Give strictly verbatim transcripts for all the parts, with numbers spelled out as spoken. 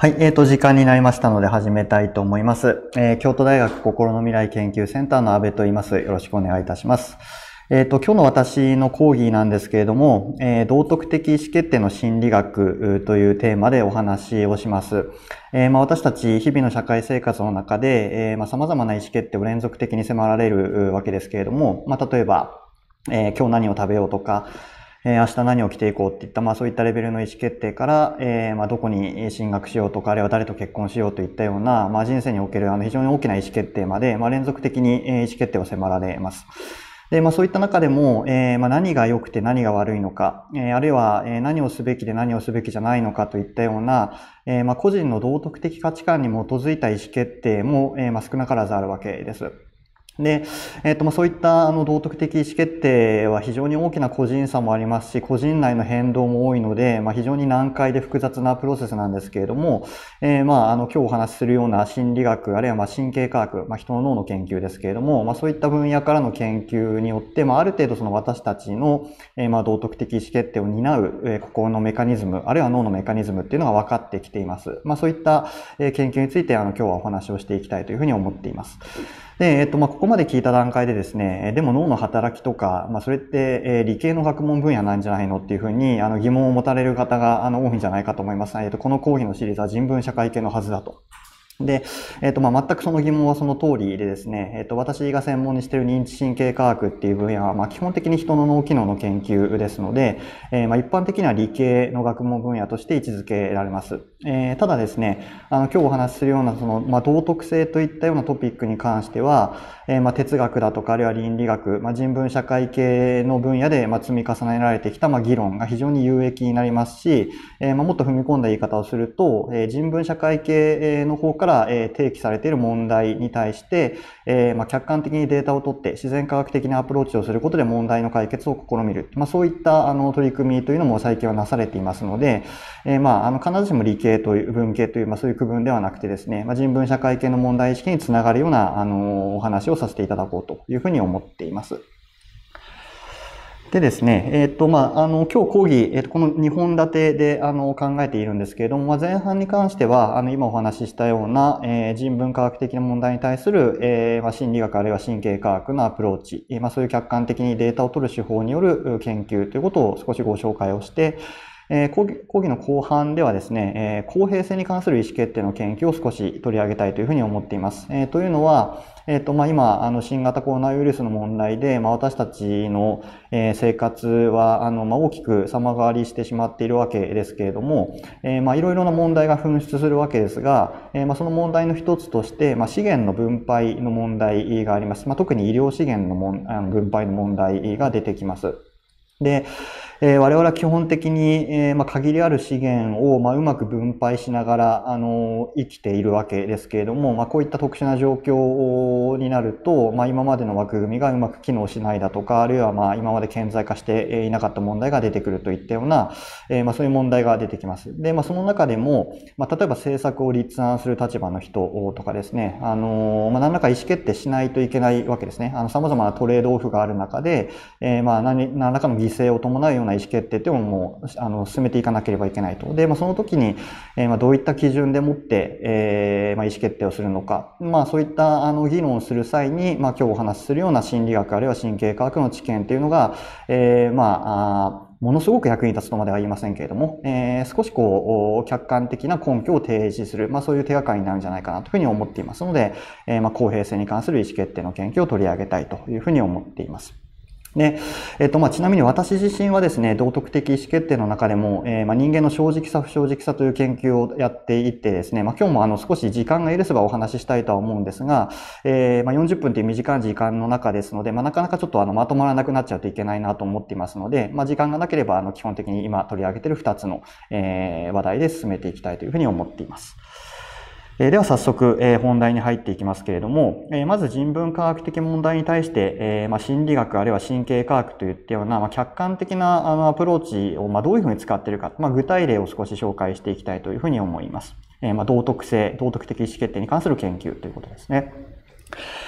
はい、えーと、時間になりましたので始めたいと思います。えー、京都大学心の未来研究センターの阿部と言います。よろしくお願いいたします。えーと、今日の私の講義なんですけれども、えー、道徳的意思決定の心理学というテーマでお話をします。えー、まあ、私たち日々の社会生活の中で、えー、まあ、様々な意思決定を連続的に迫られるわけですけれども、まあ、例えば、えー、今日何を食べようとか、えー、明日何を着ていこうっていった、まあそういったレベルの意思決定から、えー、まあどこに進学しようとか、あるいは誰と結婚しようといったような、まあ人生におけるあの非常に大きな意思決定まで、まあ連続的に意思決定を迫られます。で、まあそういった中でも、えー、まあ何が良くて何が悪いのか、えー、あるいは何をすべきで何をすべきじゃないのかといったような、えー、まあ個人の道徳的価値観に基づいた意思決定も、えー、まあ少なからずあるわけです。で、えっと、まあ、そういったあの道徳的意思決定は非常に大きな個人差もありますし、個人内の変動も多いので、まあ、非常に難解で複雑なプロセスなんですけれども、えー、まあ、あの、今日お話しするような心理学、あるいはまあ神経科学、まあ、人の脳の研究ですけれども、まあ、そういった分野からの研究によって、まあ、ある程度その私たちの、えー、まあ、道徳的意思決定を担う、えー、心のメカニズム、あるいは脳のメカニズムっていうのが分かってきています。まあ、そういった、えー、研究について、あの、今日はお話をしていきたいというふうに思っています。で、えっと、まあ、ここまで聞いた段階でですね、でも脳の働きとか、まあ、それって、えー、理系の学問分野なんじゃないのっていうふうに、あの、疑問を持たれる方が、あの、多いんじゃないかと思います。えっと、この講義のシリーズは人文社会系のはずだと。で、えっと、まあ、全くその疑問はその通りでですね、えっと、私が専門にしている認知神経科学っていう分野は、まあ、基本的に人の脳機能の研究ですので、えー、まあ、一般的には理系の学問分野として位置づけられます。えー、ただですね、あの、今日お話しするような、その、まあ、道徳性といったようなトピックに関しては、えー、まあ、哲学だとか、あるいは倫理学、まあ、人文社会系の分野で、まあ、積み重ねられてきた、まあ、議論が非常に有益になりますし、えー、まあ、もっと踏み込んだ言い方をすると、えー、人文社会系の方から提起されている問題に対して、えーまあ、客観的にデータを取って自然科学的なアプローチをすることで問題の解決を試みる。まあ、そういったあの取り組みというのも最近はなされていますので、えー、まあ、あの必ずしも理系という文系という、まあ、そういう区分ではなくてですね、まあ、人文社会系の問題意識につながるようなあのお話をさせていただこうというふうに思っています。でですね、えっ、ー、と、まあ、あの、今日講義、えっ、ー、と、このにほん立てで、あの、考えているんですけれども、まあ、前半に関しては、あの、今お話ししたような、えー、人文科学的な問題に対する、えー、まあ、心理学あるいは神経科学のアプローチ、まあ、そういう客観的にデータを取る手法による研究ということを少しご紹介をして、えー、講義、講義の後半ではですね、えー、公平性に関する意思決定の研究を少し取り上げたいというふうに思っています。えー、というのは、えっと、まあ、今、あの、新型コロナウイルスの問題で、まあ、私たちの、えー、生活は、あの、まあ、大きく様変わりしてしまっているわけですけれども、えー、まあ、いろいろな問題が噴出するわけですが、えー、まあ、その問題の一つとして、まあ、資源の分配の問題があります。まあ、特に医療資源のもんあの分配の問題が出てきます。で、えー、我々は基本的に、えーまあ、限りある資源を、まあ、うまく分配しながら、あの、生きているわけですけれども、まあ、こういった特殊な状況になると、まあ、今までの枠組みがうまく機能しないだとか、あるいは、まあ、今まで顕在化していなかった問題が出てくるといったような、えー、まあ、そういう問題が出てきます。で、まあ、その中でも、まあ、例えば政策を立案する立場の人とかですね、あの、まあ、何らか意思決定しないといけないわけですね。あの、様々なトレードオフがある中で、えー、まあ、何、何らかの犠牲を伴うような意思決定っていうのも、あの、進めていかなければいけないと。で、まあ、その時に、えー、まあ、どういった基準でもって、えー、まあ、意思決定をするのか。まあ、そういった、あの、議論をする際に、まあ、今日お話しするような心理学あるいは神経科学の知見っていうのが、えー、まあ、あものすごく役に立つとまでは言いませんけれども、えー、少しこう、客観的な根拠を提示する、まあそういう手がかりになるんじゃないかなというふうに思っていますので、えー、まあ公平性に関する意思決定の研究を取り上げたいというふうに思っています。で、えっと、まあ、ちなみに私自身はですね、道徳的意思決定の中でも、えー、まあ、人間の正直さ、不正直さという研究をやっていってですね、まあ、今日もあの、少し時間が許せばお話ししたいとは思うんですが、えー、まあ、よんじゅっぷんという短い時間の中ですので、まあ、なかなかちょっとあの、まとまらなくなっちゃうといけないなと思っていますので、まあ、時間がなければ、あの、基本的に今取り上げているふたつの、えー、話題で進めていきたいというふうに思っています。では早速本題に入っていきますけれども、まず人文科学的問題に対して心理学あるいは神経科学といったような客観的なアプローチをどういうふうに使っているか、具体例を少し紹介していきたいというふうに思います。道徳性、道徳的意思決定に関する研究ということですね。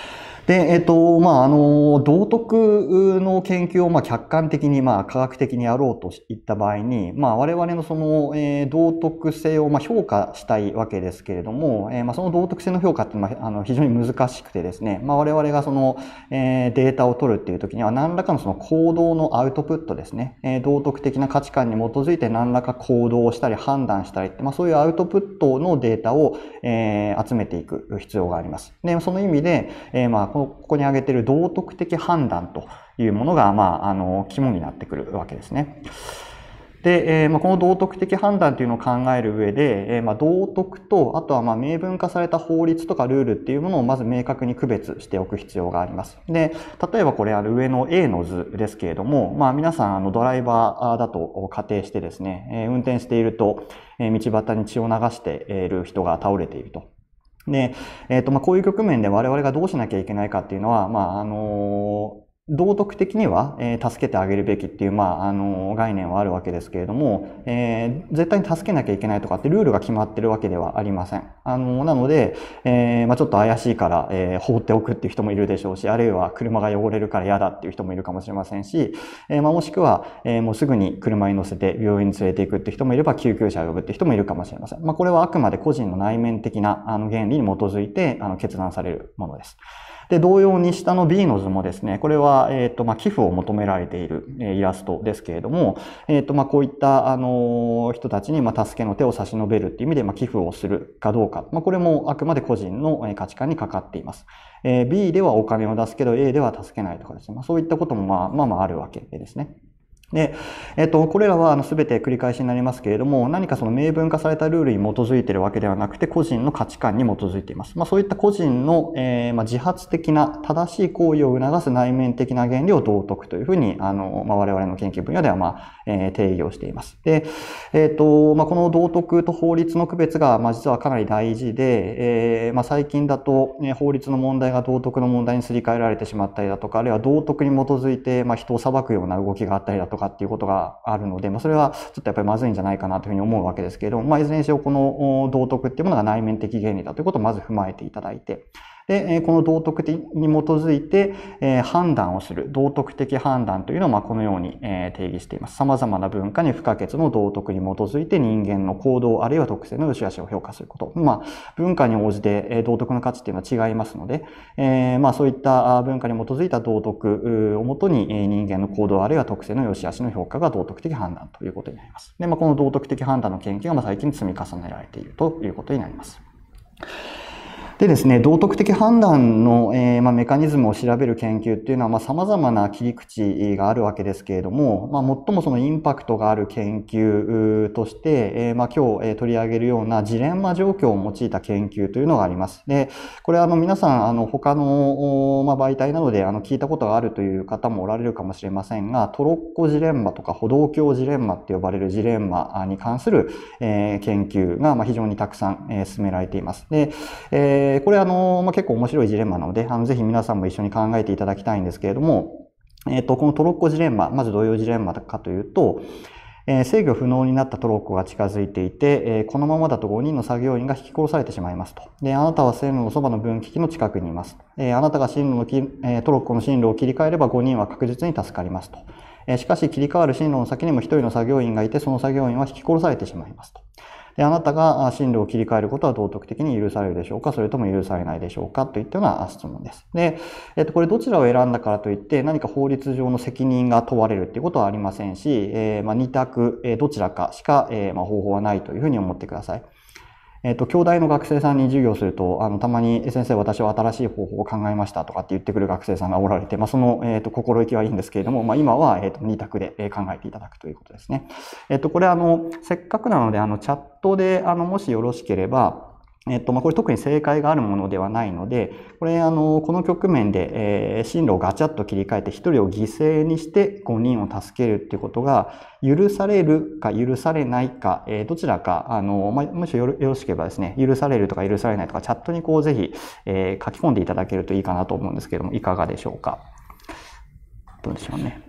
で、えっと、まあ、あの、道徳の研究を、まあ、客観的に、まあ、科学的にやろうといった場合に、まあ、我々のその、えー、道徳性を、まあ、評価したいわけですけれども、えー、まあ、その道徳性の評価って、まあ、あの、非常に難しくてですね、まあ、我々がその、えー、データを取るっていう時には、何らかのその行動のアウトプットですね、えー、道徳的な価値観に基づいて何らか行動をしたり判断したりって、まあ、そういうアウトプットのデータを、えー、集めていく必要があります。で、その意味で、えー、まあ、ここに挙げている道徳的判断というものが、まあ、あの、肝になってくるわけですね。で、えーまあ、この道徳的判断というのを考える上で、えーまあ、道徳と、あとはまあ明文化された法律とかルールっていうものをまず明確に区別しておく必要があります。で、例えばこれあの上の A の図ですけれども、まあ皆さんあのドライバーだと仮定してですね、えー、運転していると、えー、道端に血を流している人が倒れていると。で、えっと、まあ、こういう局面で我々がどうしなきゃいけないかっていうのは、まあ、あのー、道徳的には、えー、助けてあげるべきっていう、まあ、あのー、概念はあるわけですけれども、えー、絶対に助けなきゃいけないとかってルールが決まってるわけではありません。あのー、なので、えー、まあ、ちょっと怪しいから、えー、放っておくっていう人もいるでしょうし、あるいは車が汚れるから嫌だっていう人もいるかもしれませんし、えー、まあ、もしくは、えー、もうすぐに車に乗せて病院に連れて行くって人もいれば、救急車を呼ぶって人もいるかもしれません。まあ、これはあくまで個人の内面的な、あの、原理に基づいて、あの、決断されるものです。で、同様に下の B の図もですね、これは、えっと、まあ、寄付を求められている、えー、イラストですけれども、えっと、まあ、こういった、あのー、人たちに、まあ、助けの手を差し伸べるっていう意味で、まあ、寄付をするかどうか。まあ、これもあくまで個人の価値観にかかっています。えー、B ではお金を出すけど、A では助けないとかですね。まあ、そういったことも、まあ、まあまああるわけですね。で、えっと、これらは、あの、すべて繰り返しになりますけれども、何かその明文化されたルールに基づいているわけではなくて、個人の価値観に基づいています。まあ、そういった個人の、えー、まあ、自発的な正しい行為を促す内面的な原理を道徳というふうに、あの、まあ、我々の研究分野では、まあ、えー、定義をしています。で、えっと、まあ、この道徳と法律の区別が、まあ、実はかなり大事で、えー、まあ、最近だと、ね、法律の問題が道徳の問題にすり替えられてしまったりだとか、あるいは道徳に基づいて、まあ、人を裁くような動きがあったりだとか、っていうことがあるので、まあ、それはちょっとやっぱりまずいんじゃないかなというふうに思うわけですけれども、まあ、いずれにせよこの道徳っていうものが内面的原理だということをまず踏まえていただいて、で、この道徳に基づいて判断をする、道徳的判断というのをまあこのように定義しています。様々な文化に不可欠の道徳に基づいて人間の行動あるいは特性の良し悪しを評価すること。まあ、文化に応じて道徳の価値っていうのは違いますので、えー、まあそういった文化に基づいた道徳をもとに人間の行動あるいは特性の良し悪しの評価が道徳的判断ということになります。で、まあこの道徳的判断の研究がまあ最近積み重ねられているということになります。でですね、道徳的判断の、えーまあ、メカニズムを調べる研究っていうのは、まあ、様々な切り口があるわけですけれども、まあ、最もそのインパクトがある研究として、えーまあ、今日取り上げるようなジレンマ状況を用いた研究というのがあります。で、これはあの皆さん、あの他の、まあ、媒体などであの聞いたことがあるという方もおられるかもしれませんが、トロッコジレンマとか歩道橋ジレンマって呼ばれるジレンマに関する、えー、研究が、まあ、非常にたくさん、えー、進められています。で、えーこれあの、まあ、結構面白いジレンマなので、あの、ぜひ皆さんも一緒に考えていただきたいんですけれども、えっと、このトロッコジレンマ、まずどういうジレンマかというと、えー、制御不能になったトロッコが近づいていて、えー、このままだとごにんの作業員が引き殺されてしまいますと。で、あなたは線路のそばの分岐器の近くにいます。えー、あなたが進路のき、えー、トロッコの進路を切り替えればごにんは確実に助かりますと。えー、しかし切り替わる進路の先にもひとりの作業員がいて、その作業員は引き殺されてしまいますと。で、あなたが進路を切り替えることは道徳的に許されるでしょうか、それとも許されないでしょうかといったような質問です。で、えっと、これどちらを選んだからといって何か法律上の責任が問われるっていうことはありませんし、えー、まあ二択、えー、どちらかしか、えー、まあ方法はないというふうに思ってください。えっと、京大の学生さんに授業すると、あの、たまに、先生、私は新しい方法を考えましたとかって言ってくる学生さんがおられて、まあ、その、えっと、心意気はいいんですけれども、まあ、今は、えっと、二択で考えていただくということですね。えっと、これ、あの、せっかくなので、あの、チャットで、あの、もしよろしければ、えっと、まあ、これ特に正解があるものではないので、これ、あの、この局面で、えー、進路をガチャッと切り替えて一人を犠牲にしてごにんを助けるっていうことが許されるか許されないか、えー、どちらか、あの、まあ、もしよろ、よろしければですね、許されるとか許されないとかチャットにこうぜひ、えー、書き込んでいただけるといいかなと思うんですけれども、いかがでしょうか。どうでしょうね。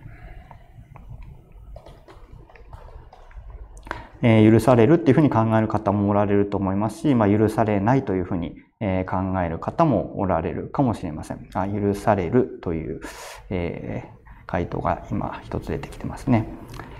えー、許されるっていうふうに考える方もおられると思いますし、まあ、許されないというふうにえー、考える方もおられるかもしれません。あ、許されるという、えー、回答が今一つ出てきてますね。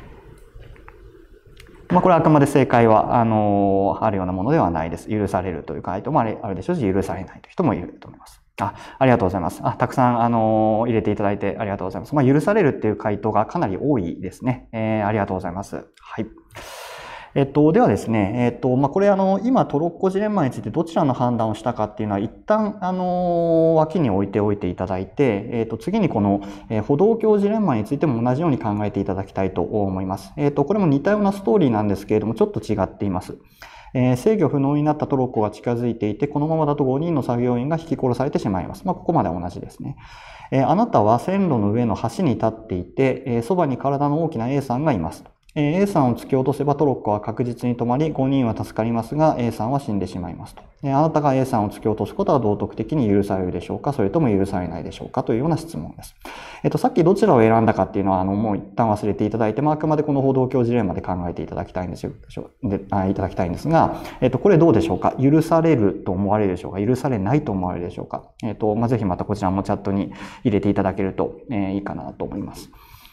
まあ、これはあくまで正解は、あのー、あるようなものではないです。許されるという回答もあるでしょうし、許されないという人もいると思います。あ、ありがとうございます。あ、たくさん、あのー、入れていただいてありがとうございます。まあ、許されるっていう回答がかなり多いですね。えー、ありがとうございます。はい。えっと、ではですね、えっと、まあ、これあの、今トロッコジレンマについてどちらの判断をしたかっていうのは一旦、あの、脇に置いておいていただいて、えっと、次にこの、えー、歩道橋ジレンマについても同じように考えていただきたいと思います。えっと、これも似たようなストーリーなんですけれども、ちょっと違っています。えー、制御不能になったトロッコが近づいていて、このままだとごにんの作業員が引き殺されてしまいます。まあ、ここまで同じですね。えー、あなたは線路の上の橋に立っていて、えー、そばに体の大きな A さんがいます。A さんを突き落とせばトロッコは確実に止まり、ごにんは助かりますが、A さんは死んでしまいますと。あなたが A さんを突き落とすことは道徳的に許されるでしょうか、それとも許されないでしょうかというような質問です。えっと、さっきどちらを選んだかっていうのは、あの、もう一旦忘れていただいて、まあ、あくまでこの歩道橋事例まで考えていただきたいんですよ、で、あ、いただきたいんですが、えっと、これどうでしょうか、許されると思われるでしょうか、許されないと思われるでしょうか。えっと、まあ、ぜひまたこちらもチャットに入れていただけると、えー、いいかなと思います。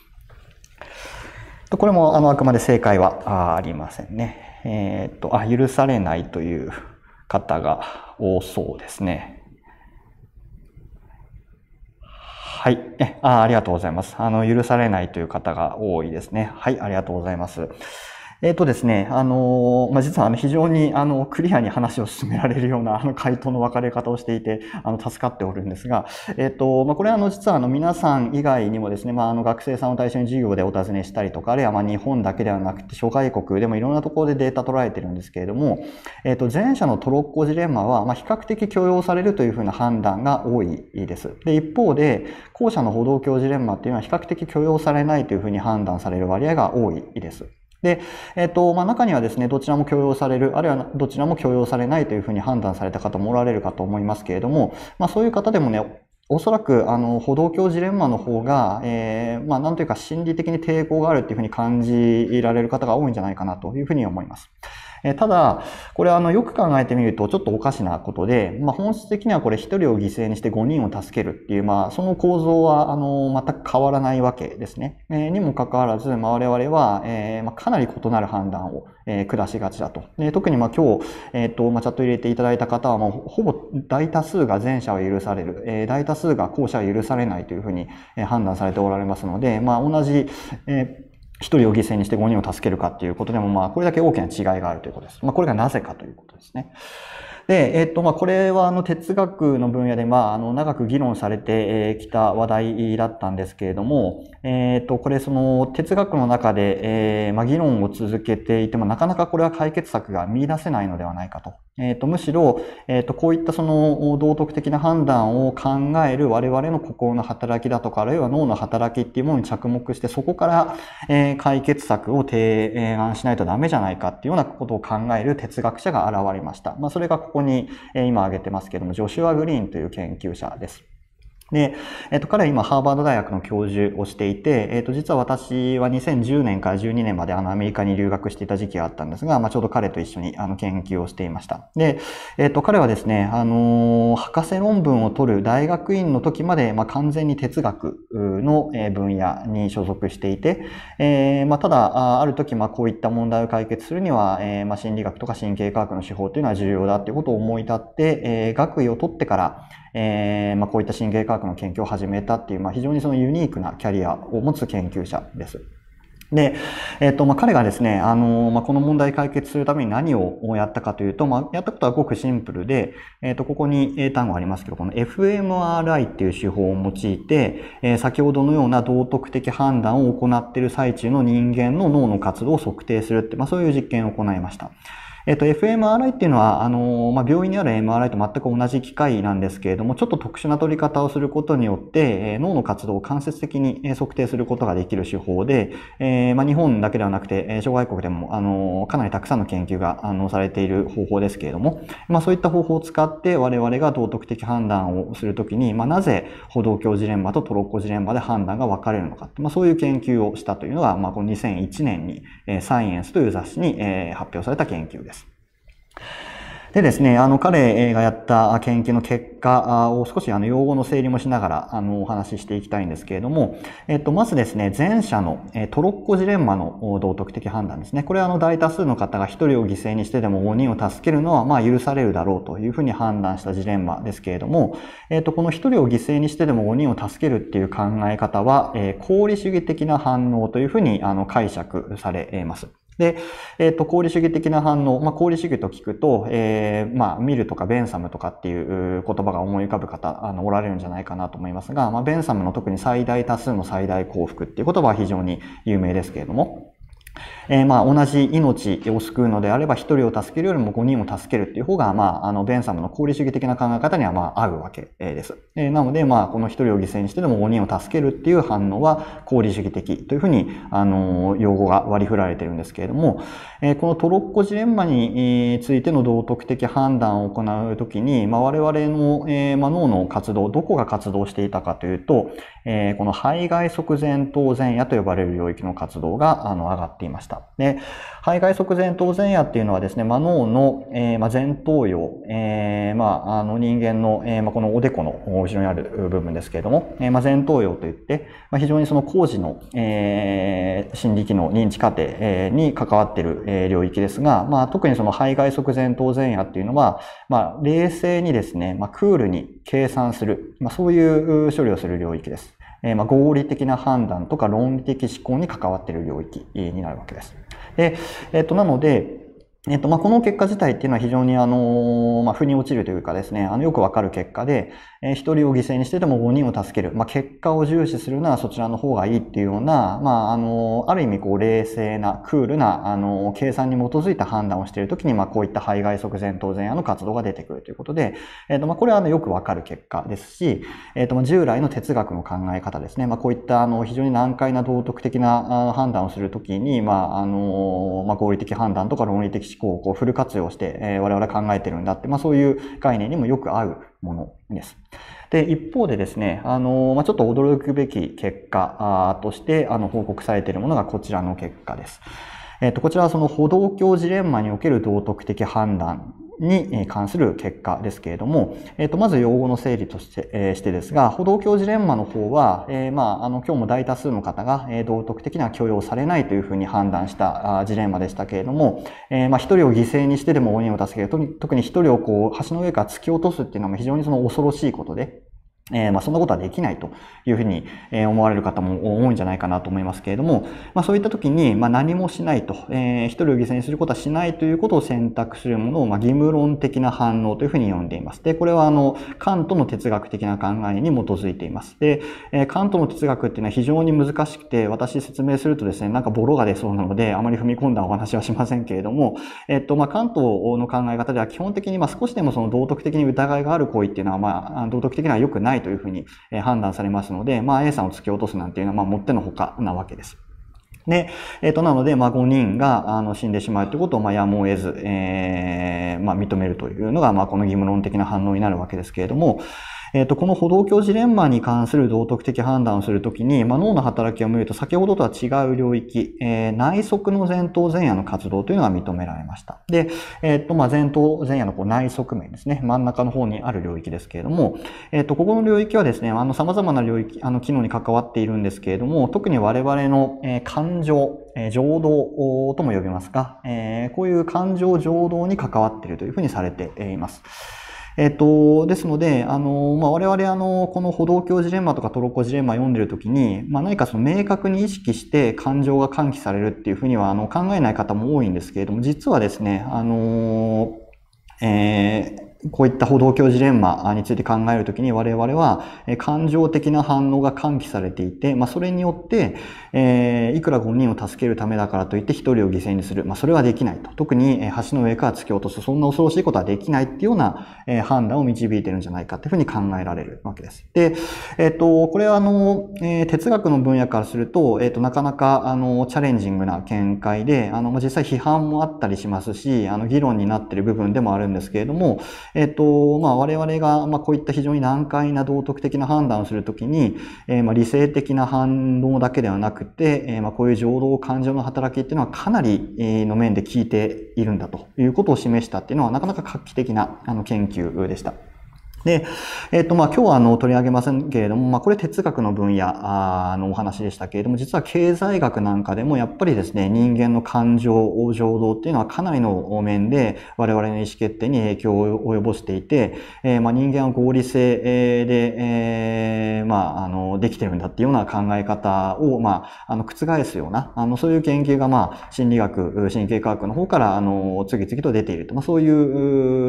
これもあのあくまで正解はありませんね。えっと、あ、許されないという方が多そうですね。はい。え、あ、ありがとうございます。あの、許されないという方が多いですね。はい、ありがとうございます。えっとですね、あの、まあ、実はあの非常にあのクリアに話を進められるようなあの回答の分かれ方をしていて、あの助かっておるんですが、えっと、まあ、これはあの実はあの皆さん以外にもですね、まあ、あの学生さんを対象に授業でお尋ねしたりとか、あるいはまあ日本だけではなくて諸外国でもいろんなところでデータ取られてるんですけれども、えっと、前者のトロッコジレンマはまあ比較的許容されるというふうな判断が多いです。で、一方で、後者の歩道橋ジレンマっていうのは比較的許容されないというふうに判断される割合が多いです。で、えっと、まあ、中にはですね、どちらも許容される、あるいはどちらも許容されないというふうに判断された方もおられるかと思いますけれども、まあ、そういう方でもね、おそらく、あの、歩道橋ジレンマの方が、えー、まあ、なんというか心理的に抵抗があるっていうふうに感じられる方が多いんじゃないかなというふうに思います。えただ、これあの、よく考えてみるとちょっとおかしなことで、まあ、本質的にはこれひとりを犠牲にしてごにんを助けるっていう、まあ、その構造は、あの、全く変わらないわけですね。えー、にもかかわらず、まあ、我々は、えー、まあ、かなり異なる判断を、えー、下しがちだと。で特にまあ今日、えっと、まあ、チャット入れていただいた方は、もうほぼ大多数が前者を許される、えー、大多数が後者を許されないというふうに判断されておられますので、まあ、同じ、えー一人を犠牲にしてごにんを助けるかっていうことでも、まあ、これだけ大きな違いがあるということです。まあ、これがなぜかということですね。で、えっと、まあ、これは、あの、哲学の分野で、まあ、あの、長く議論されてきた話題だったんですけれども、えっと、これ、その、哲学の中で、えー、まあ、議論を続けていても、なかなかこれは解決策が見出せないのではないかと。えっと、むしろ、えっと、こういったその、道徳的な判断を考える我々の心の働きだとか、あるいは脳の働きっていうものに着目して、そこから、えー、解決策を提案しないとダメじゃないかっていうようなことを考える哲学者が現れました。まあ、それがここに今挙げてますけれども、ジョシュア・グリーンという研究者です。で、えっと、彼は今、ハーバード大学の教授をしていて、えっと、実は私はにせんじゅうねんからじゅうにねんまであの、アメリカに留学していた時期があったんですが、まあ、ちょうど彼と一緒にあの、研究をしていました。で、えっと、彼はですね、あの、博士論文を取る大学院の時まで、まあ、完全に哲学の分野に所属していて、えー、まあ、ただ、ある時、まあ、こういった問題を解決するには、えー、まあ、心理学とか神経科学の手法というのは重要だということを思い立って、えー、学位を取ってから、えー、まあ、こういった神経科学の研究を始めたっていう、まあ、非常にそのユニークなキャリアを持つ研究者です。で、えっと、まあ、彼がですね、あの、まあ、この問題解決するために何をやったかというと、まあ、やったことはごくシンプルで、えっと、ここに英単語ありますけど、この エフエムアールアイ っていう手法を用いて、えー、先ほどのような道徳的判断を行っている最中の人間の脳の活動を測定するって、まあ、そういう実験を行いました。えっと、エフエムアールアイ っていうのは、あの、まあ、病院にある エムアールアイ と全く同じ機械なんですけれども、ちょっと特殊な取り方をすることによって、えー、脳の活動を間接的に測定することができる手法で、えー、まあ、日本だけではなくて、諸外国でも、あの、かなりたくさんの研究が、あの、されている方法ですけれども、まあ、そういった方法を使って我々が道徳的判断をするときに、まあ、なぜ歩道橋ジレンマとトロッコジレンマで判断が分かれるのか、まあ、そういう研究をしたというのが、まあ、このにせんいちねんに、えー、サイエンスという雑誌に、えー、発表された研究です。 でですね、あの、彼がやった研究の結果を少しあの、用語の整理もしながら、あの、お話ししていきたいんですけれども、えっと、まずですね、前者のトロッコジレンマの道徳的判断ですね。これはあの、大多数の方が一人を犠牲にしてでもごにんを助けるのは、まあ、許されるだろうというふうに判断したジレンマですけれども、えっと、この一人を犠牲にしてでもごにんを助けるっていう考え方は、えー、功利主義的な反応というふうに、あの、解釈されます。で、えっと、功利主義的な反応、まあ、功利主義と聞くと、えー、まあ、ミルとかベンサムとかっていう言葉が思い浮かぶ方、あの、おられるんじゃないかなと思いますが、まあ、ベンサムの特に最大多数の最大幸福っていう言葉は非常に有名ですけれども、えー、まあ、同じ命を救うのであれば、一人を助けるよりも五人を助けるっていう方が、まあ、あの、ベンサムの功利主義的な考え方には、まあ、合うわけです。えー、なので、まあ、この一人を犠牲にしてでも五人を助けるっていう反応は、功利主義的というふうに、あの、用語が割り振られているんですけれども、えー、このトロッコジレンマについての道徳的判断を行うときに、まあ、我々の、えー、まあ、脳の活動、どこが活動していたかというと、えー、この背外側前頭前野と呼ばれる領域の活動が、あの、上がっていました。で、背外側前頭前野っていうのはですね、まあ、脳の、えー、まあ、前頭葉、えー、まあ、あの人間の、えー、まあ、このおでこの後ろにある部分ですけれども、えー、まあ、前頭葉といって、まあ、非常にその工事の、えー、心理機能、認知過程、えー、に関わっている、えー、領域ですが、まあ、特にその背外側前頭前野っていうのは、まあ、冷静にですね、まあ、クールに計算する、まあ、そういう処理をする領域です。えー、まあ、合理的な判断とか論理的思考に関わっている領域になるわけです。で、えっと、なので、えっと、まあ、この結果自体っていうのは非常にあの、まあ、腑に落ちるというかですね、あの、よくわかる結果で、えー、一人を犠牲にしてでも五人を助ける。まあ、結果を重視するならそちらの方がいいっていうような、まあ、あの、ある意味こう、冷静な、クールな、あの、計算に基づいた判断をしているときに、まあ、こういった背外側前頭前野の活動が出てくるということで、えっと、まあ、これはあの、よくわかる結果ですし、えっと、まあ、従来の哲学の考え方ですね。まあ、こういったあの、非常に難解な道徳的な判断をするときに、まあ、あの、まあ、合理的判断とか論理的思考をこう、フル活用して、えー、我々考えてるんだって、まあそういう概念にもよく合うものです。で、一方でですね、あの、まあちょっと驚くべき結果として、あの、報告されているものがこちらの結果です。えっと、こちらはその歩道橋ジレンマにおける道徳的判断に関する結果ですけれども、えっと、まず用語の整理として、えー、してですが、歩道橋ジレンマの方は、えー、まあ、あの、今日も大多数の方が、えー、道徳的には許容されないというふうに判断したあジレンマでしたけれども、えー、まあ、一人を犠牲にしてでもごにんを助ける。特に一人をこう、橋の上から突き落とすっていうのも非常にその恐ろしいことで、えー、まあそんなことはできないというふうに思われる方も多いんじゃないかなと思いますけれども、まあそういった時に、まあ何もしないと、えー、一人を犠牲にすることはしないということを選択するものを、まあ義務論的な反応というふうに呼んでいます。で、これはあの、カントの哲学的な考えに基づいています。で、えー、カントの哲学っていうのは非常に難しくて、私説明するとですね、なんかボロが出そうなので、あまり踏み込んだお話はしませんけれども、えっと、まあカントの考え方では基本的に、まあ少しでもその道徳的に疑いがある行為っていうのは、まあ道徳的には良くないというふうに判断されますので、まあ A さんを突き落とすなんていうのは、まあもってのほかなわけです。で、えっと、なので、まあごにんが、あの、死んでしまうということを、まあやむを得ず、えー、まあ認めるというのが、まあこの義務論的な反応になるわけですけれども、えっと、この歩道橋ジレンマに関する道徳的判断をするときに、まあ、脳の働きを見ると先ほどとは違う領域、えー、内側の前頭前野の活動というのが認められました。で、えっと、まあ、前頭前野のこう内側面ですね。真ん中の方にある領域ですけれども、えっと、ここの領域はですね、あの、様々な領域、あの、機能に関わっているんですけれども、特に我々の、えー、感情、えー、情動とも呼びますが、えー、こういう感情情動に関わっているというふうにされています。えっと、ですので、あの、まあ、我々あの、この歩道橋ジレンマとかトロッコジレンマ読んでるときに、まあ、何かその明確に意識して感情が喚起されるっていうふうには、あの、考えない方も多いんですけれども、実はですね、あの、えーこういった歩道橋ジレンマについて考えるときに我々は感情的な反応が喚起されていて、まあそれによって、えー、いくらごにんを助けるためだからといってひとりを犠牲にする。まあそれはできないと。特に橋の上から突き落とす。そんな恐ろしいことはできないっていうような判断を導いているんじゃないかっていうふうに考えられるわけです。で、えっと、これはあの、えー、哲学の分野からすると、えっと、なかなかあの、チャレンジングな見解で、あの、実際批判もあったりしますし、あの、議論になっている部分でもあるんですけれども、 えっと、まあ、我々が、まあ、こういった非常に難解な道徳的な判断をするときに、えー、まあ、理性的な反応だけではなくて、えー、まあ、こういう情動感情の働きっていうのはかなりの面で効いているんだということを示したっていうのは、なかなか画期的なあの研究でした。で、えっと、まあ、今日はあの、取り上げませんけれども、まあ、これ哲学の分野のお話でしたけれども、実は経済学なんかでもやっぱりですね、人間の感情、情動っていうのはかなりの面で我々の意思決定に影響を及ぼしていて、えー、まあ、人間は合理性で、えー、まあ、あの、できてるんだっていうような考え方を、まあ、あの、覆すような、あの、そういう研究が、まあ、心理学、神経科学の方から、あの、次々と出ていると、まあ、そういう、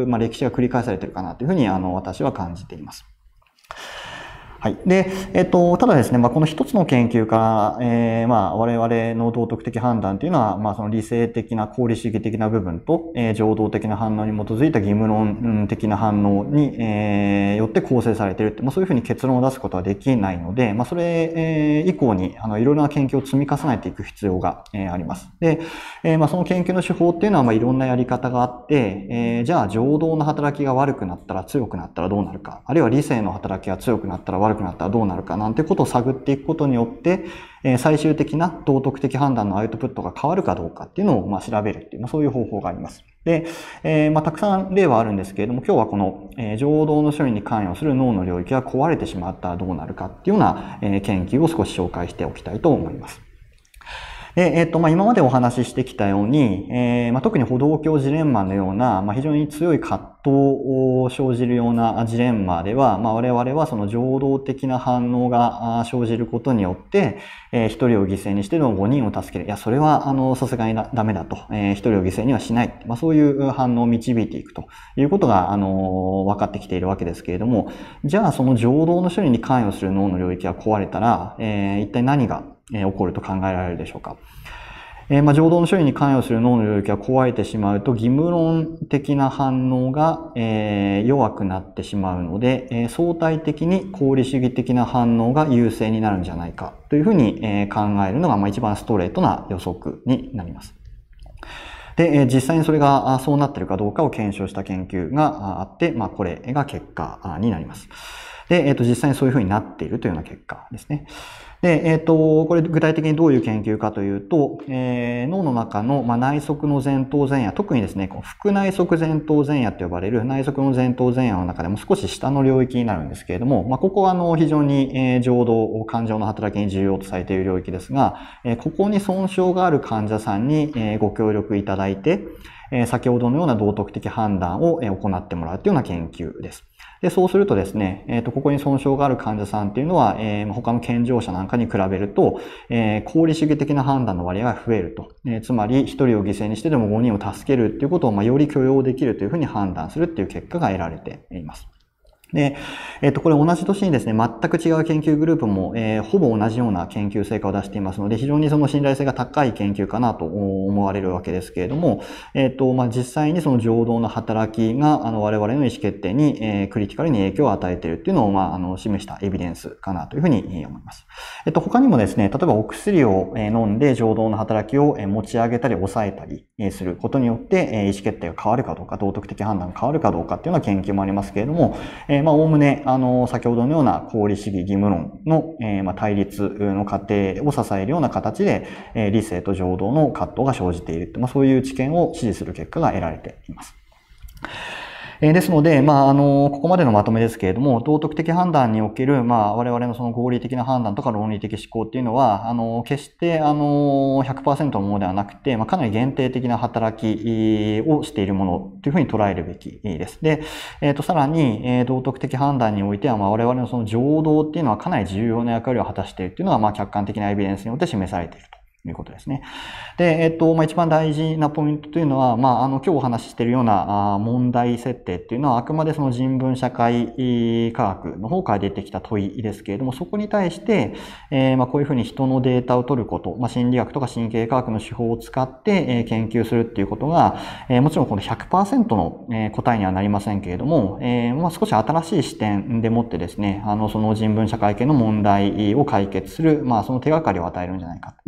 まあ、歴史が繰り返されているかなというふうに、あの、私は感じています。はい。で、えっと、ただですね、まあ、この一つの研究から、えー、まあ、我々の道徳的判断というのは、まあ、その理性的な、功利主義的な部分と、えー、情動的な反応に基づいた義務論的な反応に、えー、よって構成されているって、まあ、そういうふうに結論を出すことはできないので、まあ、それ、えー、以降に、あの、いろいろな研究を積み重ねていく必要が、えー、あります。で、えー、まあ、その研究の手法っていうのは、まあ、いろんなやり方があって、えー、じゃあ、情動の働きが悪くなったら強くなったらどうなるか、あるいは理性の働きが強くなったら悪くなったらどうなるか、なんてことを探っていくことによって、えー、最終的な道徳的判断のアウトプットが変わるかどうかっていうのを、まあ、調べるっていう、まあ、そういう方法があります。で、えー、まあ、たくさん例はあるんですけれども、今日はこの、えー、情動の処理に関与する脳の領域が壊れてしまったらどうなるかっていうような、えー、研究を少し紹介しておきたいと思います。で、えっと、まあ、今までお話ししてきたように、えー、まあ、特に歩道橋ジレンマのような、まあ、非常に強い葛藤を生じるようなジレンマでは、まあ、我々はその情動的な反応が生じることによって、えー、一人を犠牲にしてでも五人を助ける。いや、それは、あの、さすがにダメだと。えー、一人を犠牲にはしない。まあ、そういう反応を導いていくということが、あの、分かってきているわけですけれども、じゃあ、その情動の処理に関与する脳の領域が壊れたら、えー、一体何が起こると考えられるでしょうか。えー、まあ、情動の処理に関与する脳の領域が壊れてしまうと、義務論的な反応が、えー、弱くなってしまうので、えー、相対的に功利主義的な反応が優勢になるんじゃないかというふうに、えー、考えるのが、まあ、一番ストレートな予測になります。で、えー、実際にそれがそうなっているかどうかを検証した研究があって、まあ、これが結果になります。で、えっと、実際にそういうふうになっているというような結果ですね。で、えっと、これ具体的にどういう研究かというと、えー、脳の中の、まあ、内側の前頭前野、特にですね、この腹内側前頭前野と呼ばれる内側の前頭前野の中でも少し下の領域になるんですけれども、まあ、ここはあの非常に、えー、情動、感情の働きに重要とされている領域ですが、えー、ここに損傷がある患者さんに、えー、ご協力いただいて、えー、先ほどのような道徳的判断を、えー、行ってもらうというような研究です。で、そうするとですね、えっと、ここに損傷がある患者さんっていうのは、えー、他の健常者なんかに比べると、えー、功利主義的な判断の割合が増えると。えー、つまり、一人を犠牲にしてでも五人を助けるっていうことを、まあ、より許容できるというふうに判断するっていう結果が得られています。で、えっと、これ同じ年にですね、全く違う研究グループも、えー、ほぼ同じような研究成果を出していますので、非常にその信頼性が高い研究かなと思われるわけですけれども、えっと、まあ、実際にその情動の働きが、あの、我々の意思決定に、えー、クリティカルに影響を与えているっていうのを、まあ、あの、示したエビデンスかなというふうに思います。えっと、他にもですね、例えばお薬を飲んで情動の働きを持ち上げたり抑えたりすることによって、意思決定が変わるかどうか、道徳的判断が変わるかどうかっていうような研究もありますけれども、えーまあ、おおむね、あの、先ほどのような功利主義義務論の、えー、まあ、対立の過程を支えるような形で、えー、理性と情動の葛藤が生じている。まあ、そういう知見を支持する結果が得られています。ですので、まあ、あの、ここまでのまとめですけれども、道徳的判断における、まあ、我々のその合理的な判断とか論理的思考っていうのは、あの、決して、あの、ひゃくパーセント のものではなくて、まあ、かなり限定的な働きをしているものというふうに捉えるべきです。で、えっと、さらに、えー、道徳的判断においては、まあ、我々のその情動っていうのはかなり重要な役割を果たしているっていうのは、まあ、客観的なエビデンスによって示されていると。ということですね。で、えっと、まあ、一番大事なポイントというのは、まあ、あの、今日お話ししているような問題設定っていうのは、あくまでその人文社会科学の方から出てきた問いですけれども、そこに対して、えー、まあ、こういうふうに人のデータを取ること、まあ、心理学とか神経科学の手法を使って、えー、研究するっていうことが、えー、もちろんこの ひゃくパーセント の、えー、答えにはなりませんけれども、えー、まあ、少し新しい視点でもってですね、あの、その人文社会系の問題を解決する、まあ、その手がかりを与えるんじゃないか。まあ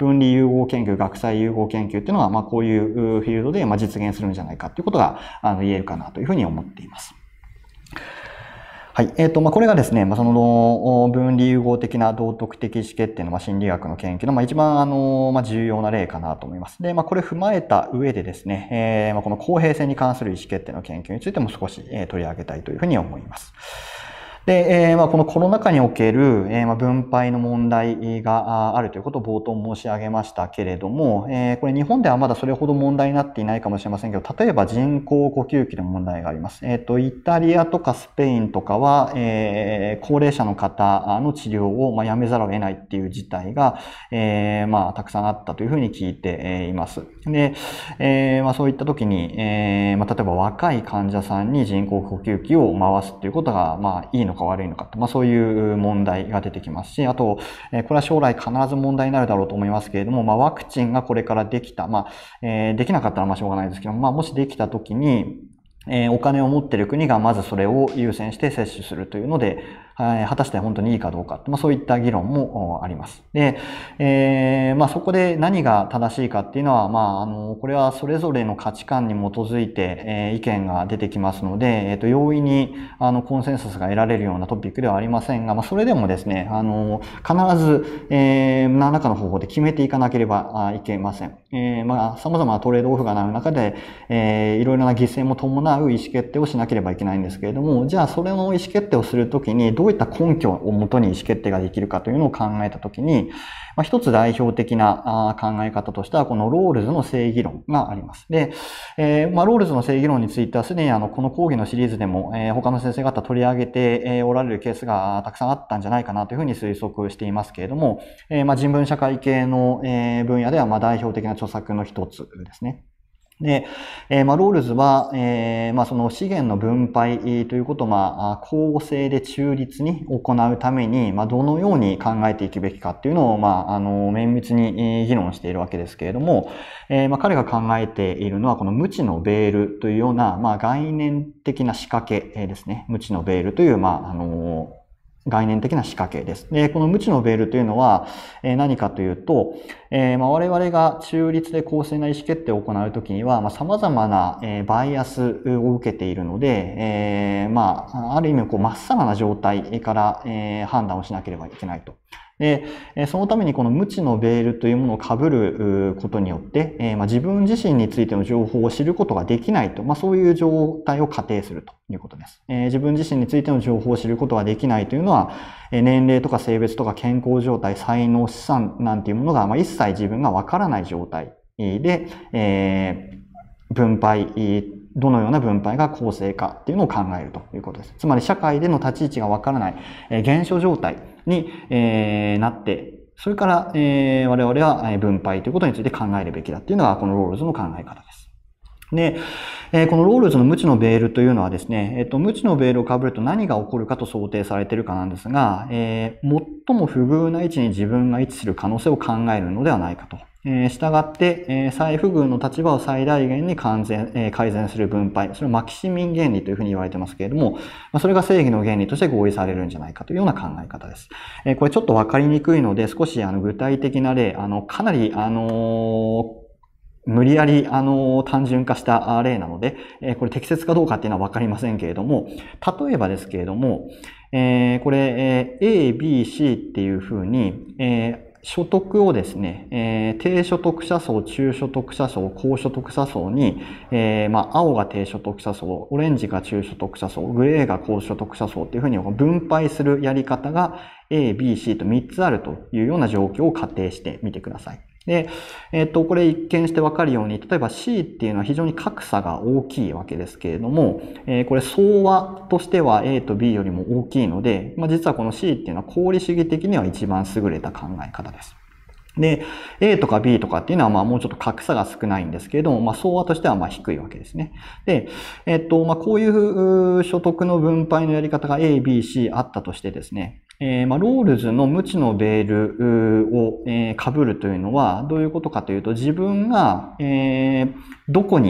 分離融合研究、学際融合研究っていうのは、まあ、こういうフィールドで、まあ、実現するんじゃないかということが、あの、言えるかなというふうに思っています。はい。えっと、まあ、これがですね、まあ、その、分離融合的な道徳的意思決定の、まあ、心理学の研究の、まあ、一番、あの、まあ、重要な例かなと思います。で、まあ、これ踏まえた上でですね、えー、まあ、この公平性に関する意思決定の研究についても少し、えー、取り上げたいというふうに思います。で、えー、まあ、このコロナ禍における、えー、まあ、分配の問題があるということを冒頭申し上げましたけれども、えー、これ日本ではまだそれほど問題になっていないかもしれませんけど、例えば人工呼吸器の問題があります。えっと、イタリアとかスペインとかは、えー、高齢者の方の治療を、まあ、やめざるを得ないっていう事態が、えー、まあ、たくさんあったというふうに聞いています。で、えー、まあ、そういった時に、えー、まあ、例えば若い患者さんに人工呼吸器を回すっていうことが、まあ、いいのか悪いのかと、まあ、そういう問題が出てきますし、あと、えー、これは将来必ず問題になるだろうと思いますけれども、まあ、ワクチンがこれからできた、まあ、えー、できなかったらまあしょうがないですけども、まあ、もしできた時に、えー、お金を持っている国がまずそれを優先して接種するというので、はい、果たして本当にいいかどうか、まあ、そういった議論もあります。で、えー、まあそこで何が正しいかっていうのは、まああの、これはそれぞれの価値観に基づいて、えー、意見が出てきますので、えっと、容易にあのコンセンサスが得られるようなトピックではありませんが、まあそれでもですね、あの、必ず、えー、何らかの方法で決めていかなければいけません。えー、まあ様々なトレードオフがなる中で、えー、いろいろな犠牲も伴う意思決定をしなければいけないんですけれども、じゃあそれの意思決定をするときにどういった根拠をもとに意思決定ができるかというのを考えたときに、まあ、一つ代表的な考え方としてはこのロールズの正義論があります。で、えー、まあロールズの正義論についてはすでにあのこの講義のシリーズでも、えー、他の先生方取り上げておられるケースがたくさんあったんじゃないかなというふうに推測していますけれども、えー、まあ人文社会系の分野ではまあ代表的な著作の一つですね。で、えー、まあ、ロールズは、えー、まあ、その資源の分配ということを、まあ、公正で中立に行うために、まあ、どのように考えていくべきかっていうのを、まあ、あの、綿密に議論しているわけですけれども、えー、まあ、彼が考えているのは、この無知のベールというような、まあ、概念的な仕掛けですね。無知のベールという、まあ、あの、概念的な仕掛けです。で、この無知のベールというのは、えー、何かというと、えーまあ、我々が中立で公正な意思決定を行うときには、まあ、様々な、えー、バイアスを受けているので、えー、まあ、ある意味、こう、まっさらな状態から、えー、判断をしなければいけないと。で、そのためにこの無知のベールというものを被ることによって、えーまあ、自分自身についての情報を知ることができないと、まあ、そういう状態を仮定するということです。えー、自分自身についての情報を知ることができないというのは、年齢とか性別とか健康状態、才能、資産なんていうものが、まあ、一切自分がわからない状態で、えー、分配、どのような分配が公正かっていうのを考えるということです。つまり社会での立ち位置がわからない、えー、現象状態に、えー、なって、それから、えー、我々は分配ということについて考えるべきだっていうのがこのロールズの考え方です。で、えー、このロールズの無知のベールというのはですね、えっと、無知のベールを被ると何が起こるかと想定されているかなんですが、えー、最も不遇な位置に自分が位置する可能性を考えるのではないかと。えー、従って、えー、最不遇の立場を最大限に完全、えー、改善する分配。それをマキシミン原理というふうに言われてますけれども、まあ、それが正義の原理として合意されるんじゃないかというような考え方です。えー、これちょっとわかりにくいので、少しあの具体的な例、あの、かなり、あのー無理やり、あの、単純化した例なので、えー、これ適切かどうかっていうのはわかりませんけれども、例えばですけれども、えー、これ、えー、A、B、C っていうふうに、えー所得をですね、えー、低所得者層、中所得者層、高所得者層に、えー、まあ、青が低所得者層、オレンジが中所得者層、グレーが高所得者層っていうふうに分配するやり方が A、B、C とみっつあるというような状況を仮定してみてください。で、えっと、これ一見してわかるように、例えば C っていうのは非常に格差が大きいわけですけれども、えー、これ相和としては A と B よりも大きいので、まあ、実はこの C っていうのは功利主義的には一番優れた考え方です。で、A とか B とかっていうのはまあもうちょっと格差が少ないんですけれども、まあ相和としてはまあ低いわけですね。で、えっと、まあこういう所得の分配のやり方が A、B、C あったとしてですね、えー、まあロールズの無知のベールを、えー、被るというのはどういうことかというと、自分が、えー、どこに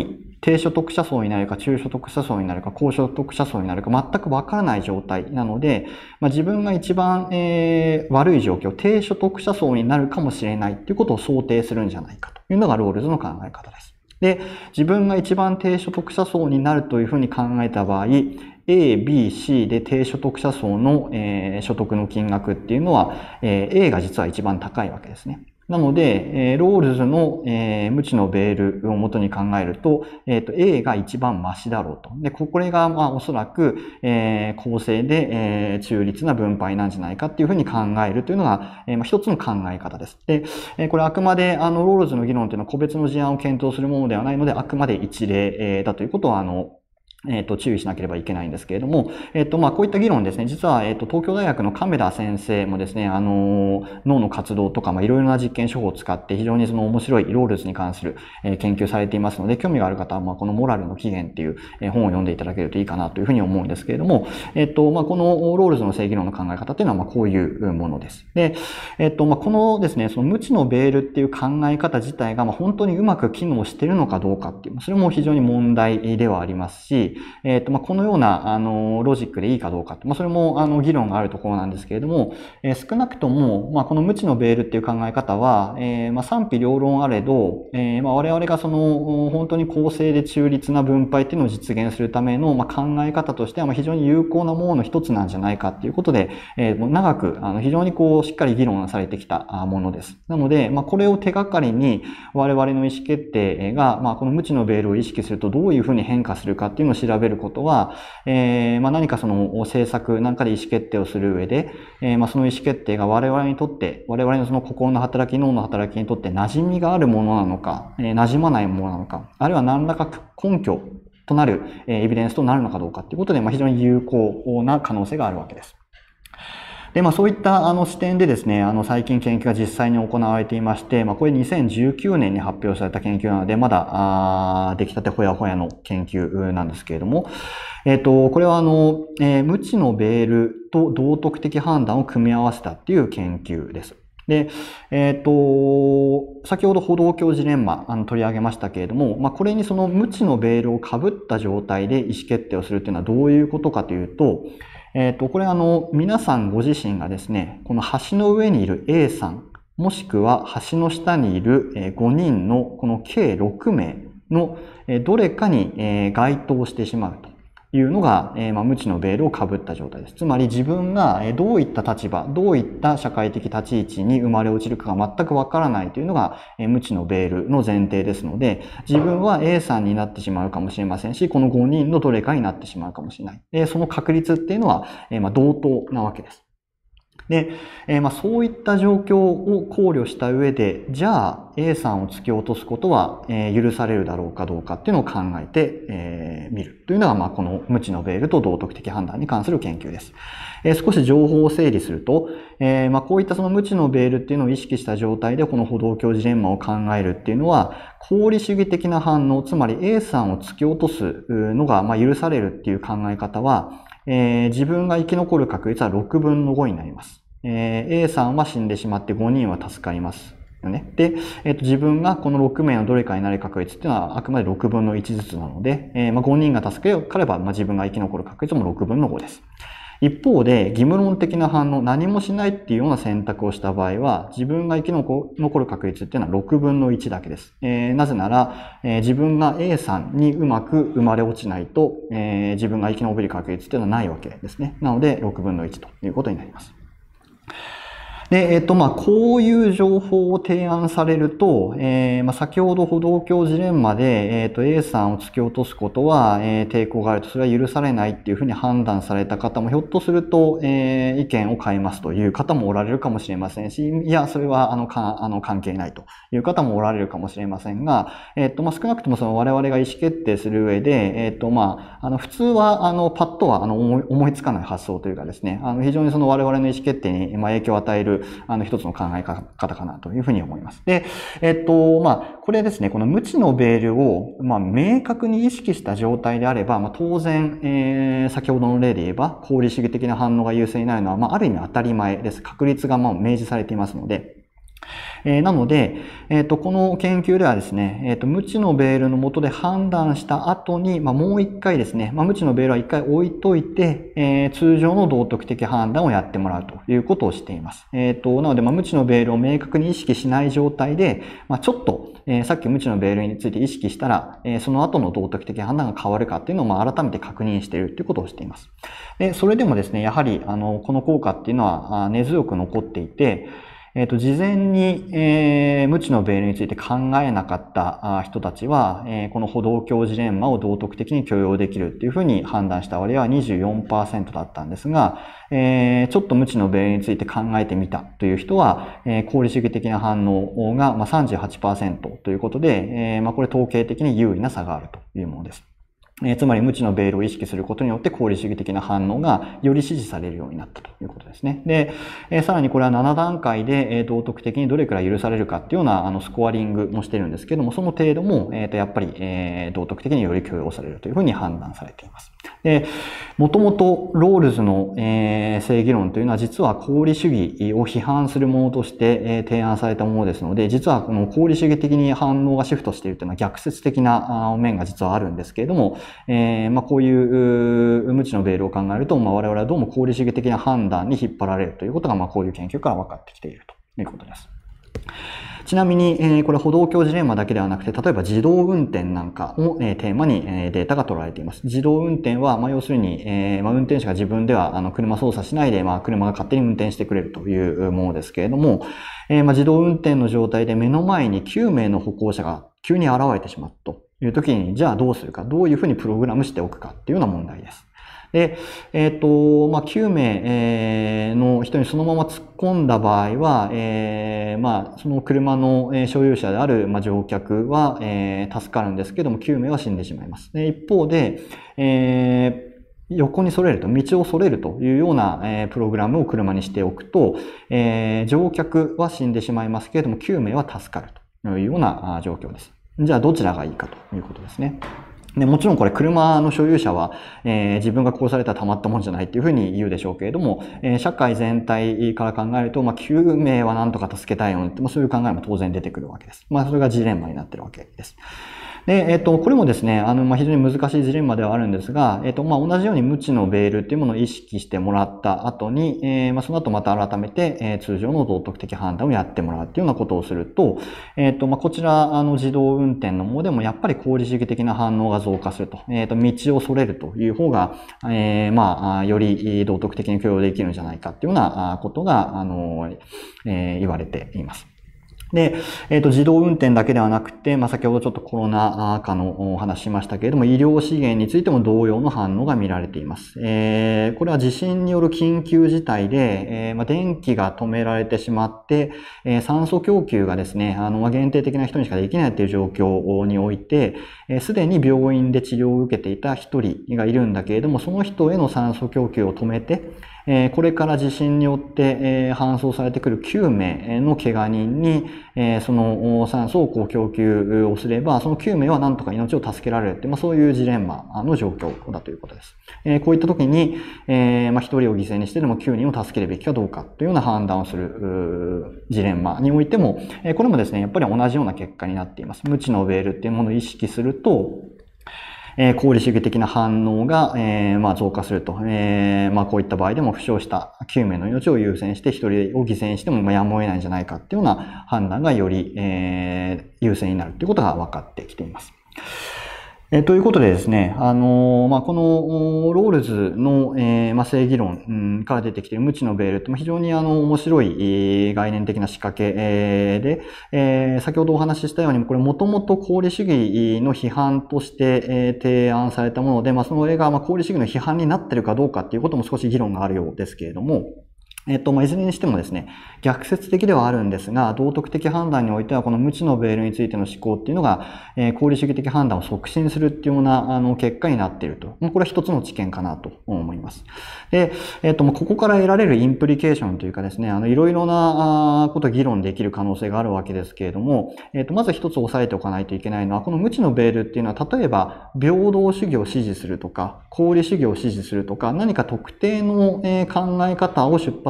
低所得者層になるか中所得者層になるか高所得者層になるか全くわからない状態なので、まあ、自分が一番、えー、悪い状況、低所得者層になるかもしれないということを想定するんじゃないかというのがロールズの考え方です。で、自分が一番低所得者層になるというふうに考えた場合、A、B、C で低所得者層の、えー、所得の金額っていうのは、えー、A が実は一番高いわけですね。なので、ロールズの、えー、無知のベールを元に考えると、えっと、A が一番マシだろうと。で、これが、まあ、おそらく、えー、公正で、えー、中立な分配なんじゃないかっていうふうに考えるというのが、えー、まあ、一つの考え方です。で、えー、これあくまで、あの、ロールズの議論というのは個別の事案を検討するものではないので、あくまで一例、えー、だということは、あの、えっと、注意しなければいけないんですけれども、えっと、まあ、こういった議論ですね、実は、えっと、東京大学の亀田先生もですね、あの、脳の活動とか、まあ、いろいろな実験手法を使って、非常にその面白いロールズに関する、えー、研究されていますので、興味がある方は、まあ、このモラルの起源っていう、えー、本を読んでいただけるといいかなというふうに思うんですけれども、えっと、まあ、このロールズの正義論の考え方っていうのは、まあ、こういうものです。で、えっと、まあ、このですね、その無知のベールっていう考え方自体が、まあ、本当にうまく機能しているのかどうかっていう、それも非常に問題ではありますし、えっと、まあ、このような、あの、ロジックでいいかどうかって、まあ、それも、あの、議論があるところなんですけれども、えー、少なくとも、まあ、この無知のベールっていう考え方は、えー、まあ、賛否両論あれど、えー、まあ、我々がその、本当に公正で中立な分配っていうのを実現するための、まあ、考え方としては、まあ、非常に有効なものの一つなんじゃないかっていうことで、えー、もう長く、あの、非常にこう、しっかり議論されてきたものです。なので、まあ、これを手がかりに、我々の意思決定が、まあ、この無知のベールを意識するとどういうふうに変化するかっていうのを調べることは、えー、まあ何かその政策なんかで意思決定をする上で、えー、まあその意思決定が我々にとって、我々のその心の働き、脳の働きにとって馴染みがあるものなのか、えー、馴染まないものなのか、あるいは何らか根拠となる、えー、エビデンスとなるのかどうかということで、まあ非常に有効な可能性があるわけです。で、まあそういったあの視点でですね、あの最近研究が実際に行われていまして、まあこれにせんじゅうきゅうねんに発表された研究なので、まだ、あ出来たてほやほやの研究なんですけれども、えっと、これはあの、えー、無知のベールと道徳的判断を組み合わせたっていう研究です。で、えっと、先ほど歩道橋ジレンマ、あの、取り上げましたけれども、まあ、これにその無知のベールを被った状態で意思決定をするっていうのはどういうことかというと、えっと、これあの、皆さんご自身がですね、この橋の上にいる A さん、もしくは橋の下にいるごにんのこの計ろくめいのどれかに該当してしまうというのが、まあ、無知のベールを被った状態です。つまり自分がどういった立場、どういった社会的立ち位置に生まれ落ちるかが全くわからないというのが無知のベールの前提ですので、自分は A さんになってしまうかもしれませんし、このごにんのどれかになってしまうかもしれない。で、その確率っていうのは、まあ、同等なわけです。で、えー、まあそういった状況を考慮した上で、じゃあ A さんを突き落とすことは、えー、許されるだろうかどうかっていうのを考えて、えー、見るというのが、まあこの無知のベールと道徳的判断に関する研究です。えー、少し情報を整理すると、えー、まあこういったその無知のベールっていうのを意識した状態でこの歩道橋ジレンマを考えるっていうのは、功利主義的な反応、つまり A さんを突き落とすのが、まあ許されるっていう考え方は、えー、自分が生き残る確率はろくぶんのごになります。えー、A さんは死んでしまってごにんは助かりますよね。で、えっと、自分がこのろくめいのどれかになる確率っていうのはあくまでろくぶんのいちずつなので、えー、まあごにんが助かれば、まあ、自分が生き残る確率もろくぶんのごです。一方で、義務論的な反応、何もしないっていうような選択をした場合は、自分が生き残る確率っていうのはろくぶんのいちだけです。えー、なぜなら、えー、自分が A さんにうまく生まれ落ちないと、えー、自分が生き残る確率っていうのはないわけですね。なので、ろくぶんのいちということになります。で、えっと、まあ、こういう情報を提案されると、えー、まあ、先ほど歩道橋ジレンマで、えっと、A さんを突き落とすことは、えー、抵抗があると、それは許されないっていうふうに判断された方も、ひょっとすると、えー、意見を変えますという方もおられるかもしれませんし、いや、それは、あの、か、あの、関係ないという方もおられるかもしれませんが、えっと、まあ、少なくともその我々が意思決定する上で、えっと、まあ、あの、普通は、あの、パッとは、あの、思い、思いつかない発想というかですね、あの、非常にその我々の意思決定に、まあ、影響を与える、あの、一つの考え方かなというふうに思います。で、えっと、まあ、これですね、この無知のベールを、まあ、明確に意識した状態であれば、まあ、当然、えー、先ほどの例で言えば、功利主義的な反応が優勢になるのは、まあ、ある意味当たり前です。確率が、まあ、明示されていますので、 えー、なので、えっと、この研究ではですね、えっと、無知のベールの下で判断した後に、まあ、もう一回ですね、まあ、無知のベールは一回置いといて、えー、通常の道徳的判断をやってもらうということをしています。えっと、なので、まあ、無知のベールを明確に意識しない状態で、まあ、ちょっと、えー、さっき無知のベールについて意識したら、えー、その後の道徳的判断が変わるかっていうのを、まあ、改めて確認しているということをしています。で、それでもですね、やはり、あの、この効果っていうのは根強く残っていて、えっと、事前に、えー、無知のベールについて考えなかった人たちは、えー、この歩道橋ジレンマを道徳的に許容できるっていうふうに判断した割合は にじゅうよんパーセント だったんですが、えー、ちょっと無知のベールについて考えてみたという人は、えー、功利主義的な反応が、まあ、さんじゅうはちパーセント ということで、えーまあ、これ統計的に優位な差があるというものです。えー、つまり無知のベールを意識することによって功利主義的な反応がより支持されるようになったということですね。で、えー、さらにこれはなな段階で、えー、道徳的にどれくらい許されるかっていうようなあのスコアリングもしてるんですけども、その程度も、えー、とやっぱり、えー、道徳的により許容されるというふうに判断されています。で、もともとロールズの、えー、正義論というのは実は功利主義を批判するものとして、えー、提案されたものですので、実はこの功利主義的に反応がシフトしているというのは逆説的な面が実はあるんですけれども、えーまあ、こういう無知のベールを考えると、まあ、我々はどうも功利主義的な判断に引っ張られるということが、まあ、こういう研究から分かってきているということです。ちなみに、えー、これ歩道橋ジレンマだけではなくて、例えば自動運転なんかを、えー、テーマに、えー、データが取られています。自動運転は、まあ、要するに、えーまあ、運転手が自分ではあの車操作しないで、まあ、車が勝手に運転してくれるというものですけれども、えーまあ、自動運転の状態で目の前にきゅうめいの歩行者が急に現れてしまうという時に、じゃあどうするか、どういうふうにプログラムしておくかっていうような問題です。で、えっと、まあ、きゅうめいの人にそのまま突っ込んだ場合は、えー、まあ、その車の所有者である、まあ、乗客は、えー、助かるんですけども、きゅうめいは死んでしまいます。で、一方で、えー、横にそれると、道をそれるというような、えー、プログラムを車にしておくと、えー、乗客は死んでしまいますけれども、きゅうめいは助かるというような状況です。じゃあ、どちらがいいかということですね。で、もちろんこれ車の所有者は、えー、自分が殺されたらたまったもんじゃないっていうふうに言うでしょうけれども、えー、社会全体から考えると、まあ、きゅうめいはなんとか助けたいよねって、まあ、そういう考えも当然出てくるわけです。まあ、それがジレンマになってるわけです。で、えっと、これもですね、あの、まあ、非常に難しいジレンマではあるんですが、えっと、まあ、同じように無知のベールっていうものを意識してもらった後に、えー、まあ、その後また改めて、えー、通常の道徳的判断をやってもらうっていうようなことをすると、えっと、まあ、こちら、あの、自動運転のものでもやっぱり功利主義的な反応が増加すると。えっと、道をそれるという方が、えー、まあ、より道徳的に許容できるんじゃないかっていうようなことが、あの、えー、言われています。で、えっと、自動運転だけではなくて、まあ、先ほどちょっとコロナ禍のお話しましたけれども、医療資源についても同様の反応が見られています。えー、これは地震による緊急事態で、えー、まあ、電気が止められてしまって、えー、酸素供給がですね、あの、まあ、限定的な人にしかできないという状況において、すで、えー、に病院で治療を受けていた一人がいるんだけれども、その人への酸素供給を止めて、えー、これから地震によって、えー、搬送されてくるきゅうめいの怪我人に、えー、その酸素をこう供給をすれば、そのきゅうめいは何とか命を助けられるって、まあ、そういうジレンマの状況だということです。えー、こういった時に、えー、まあ、一人を犠牲にしてでもきゅうにんを助けるべきかどうかというような判断をするジレンマにおいても、えー、これもですね、やっぱり同じような結果になっています。無知のベールっていうものを意識すると、えー、功利主義的な反応が、えー、まあ増加すると。えー、まあこういった場合でも負傷したきゅうめいの命を優先してひとりを犠牲にしてもまあやむを得ないんじゃないかっていうような判断がより、えー、優先になるということが分かってきています。えということでですね、あのー、まあ、このロールズの、えーまあ、正義論、うん、から出てきている無知のベールって非常にあの面白い概念的な仕掛け、えー、で、えー、先ほどお話ししたようにこれもともと功利主義の批判として、えー、提案されたもので、まあ、それがまあ功利主義の批判になっているかどうかっていうことも少し議論があるようですけれども、えっと、まあ、いずれにしてもですね、逆説的ではあるんですが、道徳的判断においては、この無知のベールについての思考っていうのが、えー、功利主義的判断を促進するっていうような、あの、結果になっていると。これは一つの知見かなと思います。で、えっと、ここから得られるインプリケーションというかですね、あの、いろいろなことを議論できる可能性があるわけですけれども、えっと、まず一つ押さえておかないといけないのは、この無知のベールっていうのは、例えば、平等主義を支持するとか、功利主義を支持するとか、何か特定の考え方を出発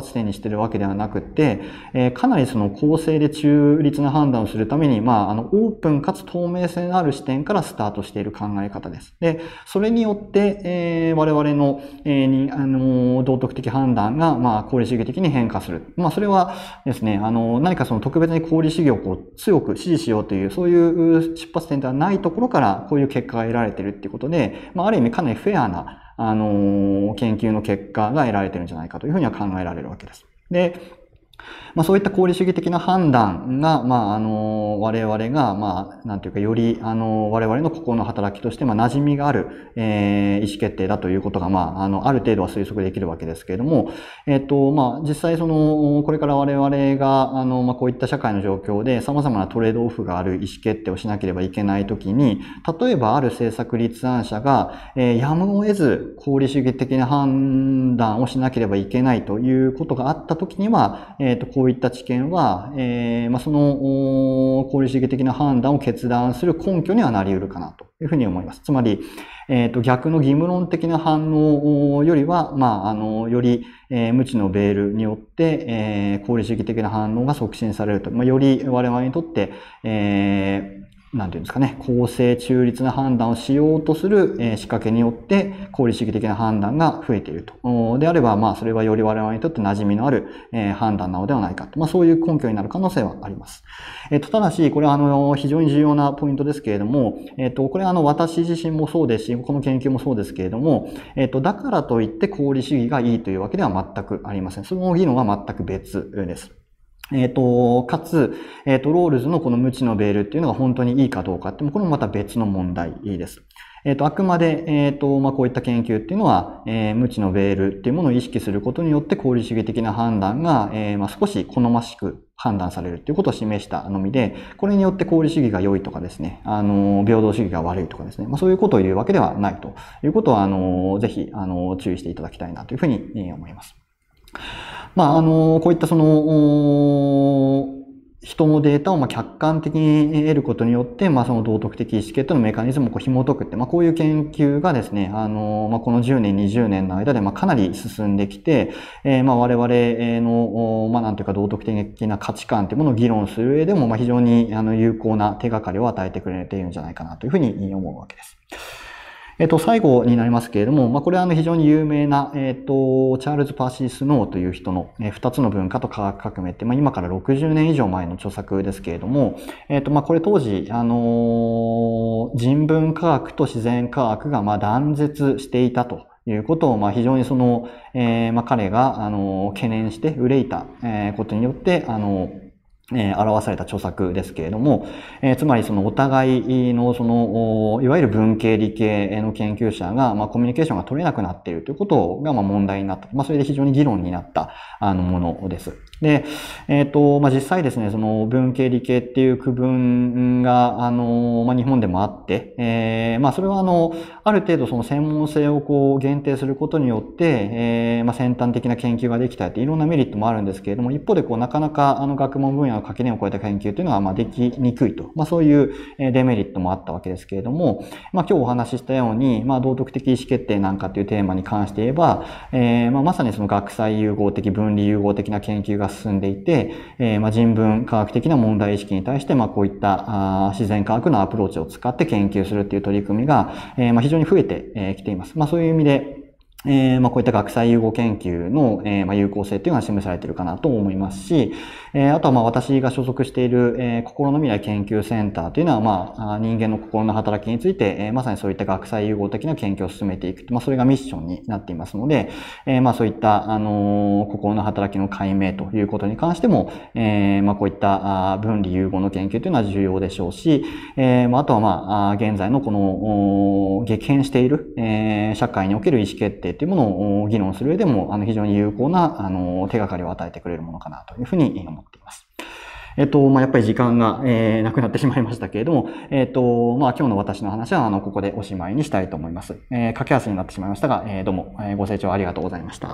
発点にしているわけではなくて、えー、かなりその公正で中立な判断をするために、まあ、あの、オープンかつ透明性のある視点からスタートしている考え方です。で、それによって、えー、我々の、えー、に、あの、道徳的判断が、まあ、功利主義的に変化する。まあ、それはですね、あの、何かその特別に功利主義をこう、強く支持しようという、そういう出発点ではないところから、こういう結果が得られているっていうことで、まあ、ある意味かなりフェアな、あの、研究の結果が得られているんじゃないかというふうには考えられるわけです。で、まあそういった功利主義的な判断が、まああの、我々が、まあなんていうか、より、あの、我々の心の働きとして、まあ馴染みがある、えー、意思決定だということが、まあ、あの、ある程度は推測できるわけですけれども、えっと、まあ実際その、これから我々が、あの、まあこういった社会の状況で様々なトレードオフがある意思決定をしなければいけないときに、例えばある政策立案者が、えー、やむを得ず功利主義的な判断をしなければいけないということがあったときには、えっと、こういった知見は、えー、まあ、その、功利主義的な判断を決断する根拠にはなり得るかなというふうに思います。つまり、えっと、逆の義務論的な反応よりは、まあ、あの、より、えー、無知のベールによって、えー、功利主義的な反応が促進されると。まあ、より我々にとって、えーなんていうんですかね、公正中立な判断をしようとする仕掛けによって功利主義的な判断が増えていると。であれば、まあ、それはより我々にとって馴染みのある判断なのではないかと。まあ、そういう根拠になる可能性はあります。えっと、ただし、これはあの、非常に重要なポイントですけれども、えっと、これはあの、私自身もそうですし、この研究もそうですけれども、えっと、だからといって功利主義がいいというわけでは全くありません。その議論は全く別です。えっと、かつ、えっと、ロールズのこの無知のベールっていうのが本当にいいかどうかって、これもまた別の問題です。えっと、あくまで、えっと、まあ、こういった研究っていうのは、えー、無知のベールっていうものを意識することによって、功利主義的な判断が、えー、まあ、少し好ましく判断されるっていうことを示したのみで、これによって功利主義が良いとかですね、あの、平等主義が悪いとかですね、まあ、そういうことを言うわけではないということは、あの、ぜひ、あの、注意していただきたいなというふうに思います。まあ、あの、こういったその、人のデータをまあ客観的に得ることによって、まあその道徳的意思決定のメカニズムをこう紐解くって、まあこういう研究がですね、あの、まあこのじゅうねん、にじゅうねんの間でまあかなり進んできて、えー、まあ我々の、まあなんていうか道徳的な価値観というものを議論する上でも、まあ非常にあの有効な手がかりを与えてくれているんじゃないかなというふうに思うわけです。えっと、最後になりますけれども、まあ、これはあの非常に有名な、えっと、チャールズ・パーシー・スノーという人の、えー、二つの文化と科学革命って、まあ、今からろくじゅうねん以上前の著作ですけれども、えっと、まあ、これ当時、あのー、人文科学と自然科学が、まあ、断絶していたということを、まあ、非常にその、えー、まあ、彼が、あのー、懸念して憂いた、えー、ことによって、あのー、えー、表された著作ですけれども、えー、つまりそのお互いのその、いわゆる文系理系の研究者が、まあコミュニケーションが取れなくなっているということが、まあ問題になった。まあそれで非常に議論になった、あのものです。で、えっと、まあ実際ですね、その文系理系っていう区分が、あの、まあ日本でもあって、えー、まあそれはあの、ある程度その専門性をこう限定することによって、えー、まあ先端的な研究ができたっていろんなメリットもあるんですけれども、一方でこうなかなかあの学問分野の垣根を越えた研究というのはまあできにくいと、まあそういうデメリットもあったわけですけれども、まあ今日お話ししたように、まあ道徳的意思決定なんかというテーマに関して言えば、えー、まあまさにその学際融合的、分離融合的な研究が進んでいて、えー、まあ人文科学的な問題意識に対して、まあこういったあ自然科学のアプローチを使って研究するっていう取り組みが、えー、まあ非常に増えてきています。まあそういう意味で、えー、まあこういった学際融合研究の、えー、まあ有効性というのが示されているかなと思いますし、えー、あとはまあ私が所属している、えー、心の未来研究センターというのはまあ人間の心の働きについて、えー、まさにそういった学際融合的な研究を進めていく。まあそれがミッションになっていますので、えー、まあそういったあのー、心の働きの解明ということに関しても、えー、まあこういった分離融合の研究というのは重要でしょうし、えー、まああとはまあ現在のこの激変している、えー、社会における意思決定というものを議論する上でも、あの、非常に有効な、あの、手がかりを与えてくれるものかなというふうに思っています。えっと、まあ、やっぱり時間が、えー、なくなってしまいましたけれども、えっと、まあ、今日の私の話は、あの、ここでおしまいにしたいと思います。えー、駆け足になってしまいましたが、えー、どうも、えー、ご清聴ありがとうございました。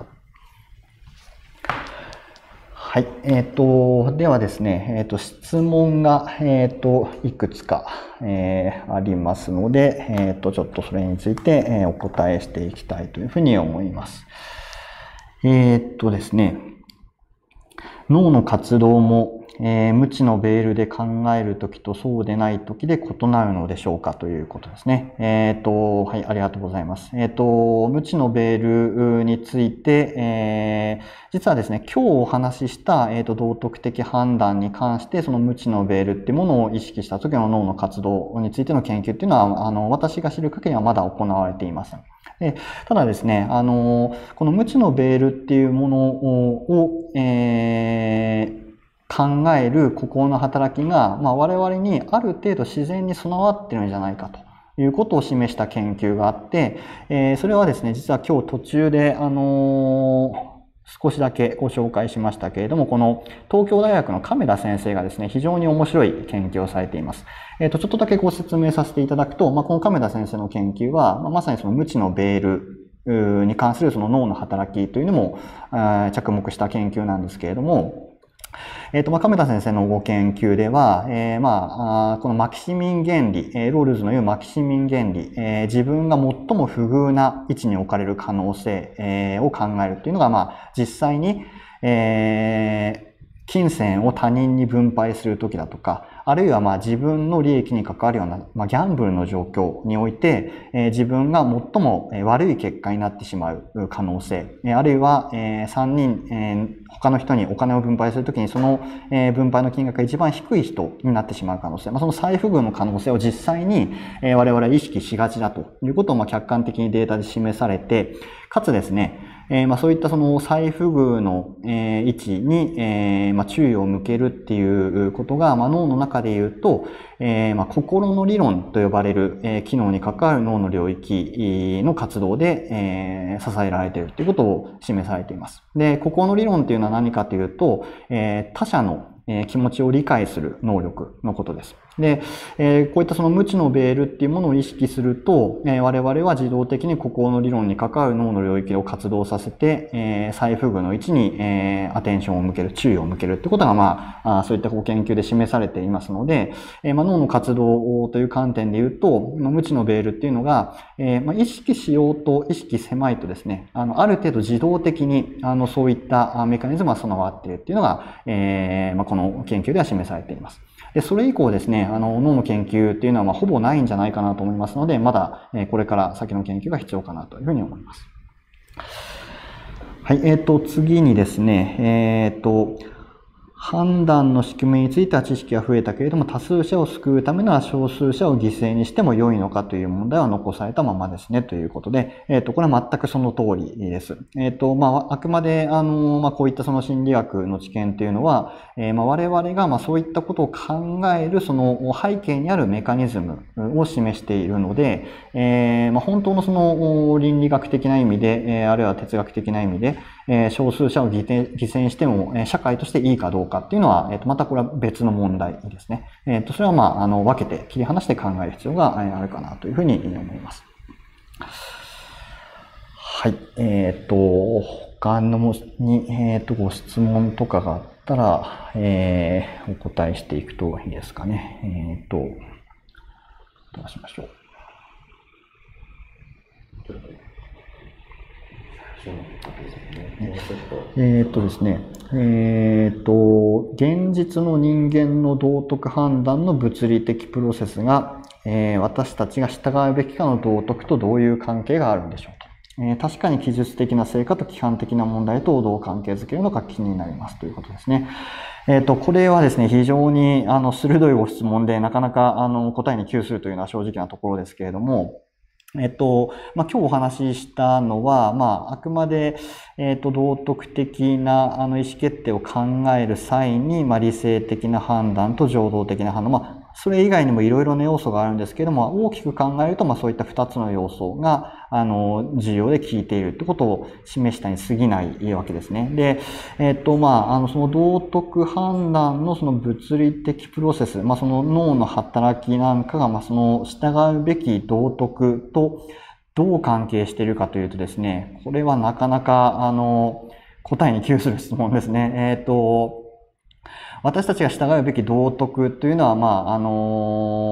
はい。えっと、ではですね、えっと、質問が、えっと、いくつか、えー、ありますので、えっと、ちょっとそれについて、えー、お答えしていきたいというふうに思います。えっとですね、 脳の活動も、えー、無知のベールで考えるときとそうでないときで異なるのでしょうかということですね。えっと、はい、ありがとうございます。えっと、無知のベールについて、えー、実はですね、今日お話しした、えっと、道徳的判断に関して、その無知のベールっていうものを意識した時の脳の活動についての研究っていうのは、あの、私が知る限りはまだ行われていません。でただですね、あの、この無知のベールっていうものを、えー考える心の働きが、まあ、我々にある程度自然に備わっているんじゃないかということを示した研究があって、えー、それはですね、実は今日途中で、あのー、少しだけご紹介しましたけれども、この東京大学の亀田先生がですね、非常に面白い研究をされています。えっと、ちょっとだけご説明させていただくと、まあ、この亀田先生の研究は、まあ、まさにその無知のベールに関するその脳の働きというのも着目した研究なんですけれども、えっと、まあ、亀田先生のご研究では、えー、まあ、このマキシミン原理、えー、ロールズの言うマキシミン原理、えー、自分が最も不遇な位置に置かれる可能性、えー、を考えるというのが、まあ、実際に、えー、金銭を他人に分配するときだとか、あるいはまあ自分の利益に関わるような、まあ、ギャンブルの状況において、えー、自分が最も悪い結果になってしまう可能性、あるいは、えー、さんにん、えー、他の人にお金を分配するときにその、えー、分配の金額が一番低い人になってしまう可能性、まあ、その再不遇の可能性を実際に、えー、我々は意識しがちだということをまあ客観的にデータで示されて、かつですね、えー、まあそういったその再不遇の、えー、位置に、えー、まあ注意を向けるっていうことが、まあ、脳の中で言うと、えー、まあ心の理論と呼ばれる、えー、機能に関わる脳の領域の活動で、えー、支えられているということを示されています。で、心の理論っていうのは何かというと、えー、他者のえー、気持ちを理解する能力のことです。で、えー、こういったその無知のベールっていうものを意識すると、えー、我々は自動的に心の理論に関わる脳の領域を活動させて、えー、再不遇の位置に、えー、アテンションを向ける、注意を向けるってことが、まあ、あそういった研究で示されていますので、えーまあ、脳の活動という観点で言うと、無知のベールっていうのが、えーまあ、意識しようと意識狭いとですね、あの、ある程度自動的に、あの、そういったメカニズムが備わっているっていうのが、えーまあ、このの研究では示されています。で、それ以降ですね、あの、脳の研究っていうのは、まあ、ほぼないんじゃないかなと思いますので、まだ、えー、これから先の研究が必要かなというふうに思います。はい、えっと、次にですね、えっと、判断の仕組みについては知識が増えたけれども、多数者を救うためなら少数者を犠牲にしても良いのかという問題は残されたままですね、ということで、えっと、これは全くその通りです。えっと、まあ、あくまで、あの、まあ、こういったその心理学の知見というのは、えー、まあ、我々が、まあ、そういったことを考える、その背景にあるメカニズムを示しているので、えー、まあ、本当のその倫理学的な意味で、えー、あるいは哲学的な意味で、えー、少数者を犠牲にしても、えー、社会としていいかどうかっていうのは、えっと、またこれは別の問題ですね。えっと、それはまあ、あの、分けて、切り離して考える必要があるかなというふうに思います。はい。えっと、他のに、えっと、ご質問とかがあったら、えー、お答えしていくといいですかね。えっと、どうしましょう。えーっとですね、えーっと、現実の人間の道徳判断の物理的プロセスが、えー、私たちが従うべきかの道徳とどういう関係があるんでしょうと。えー、確かに記述的な成果と規範的な問題とどう関係づけるのか気になりますということですね。えっと、これはですね、非常に、あの、鋭いご質問で、なかなか、あの、答えに窮するというのは正直なところですけれども、えっと、まあ、今日お話ししたのは、まあ、あくまで、えっと、道徳的な、あの、意思決定を考える際に、まあ、理性的な判断と情動的な判断、まあ、それ以外にもいろいろな要素があるんですけれども、大きく考えると、まあ、そういった二つの要素が、あの、重要で効いているということを示したに過ぎないわけですね。で、えっと、まあ、あの、その道徳判断のその物理的プロセス、まあ、その脳の働きなんかが、まあ、その従うべき道徳とどう関係しているかというとですね、これはなかなか、あの、答えに窮する質問ですね。えっと、私たちが従うべき道徳というのは、まあ、あの、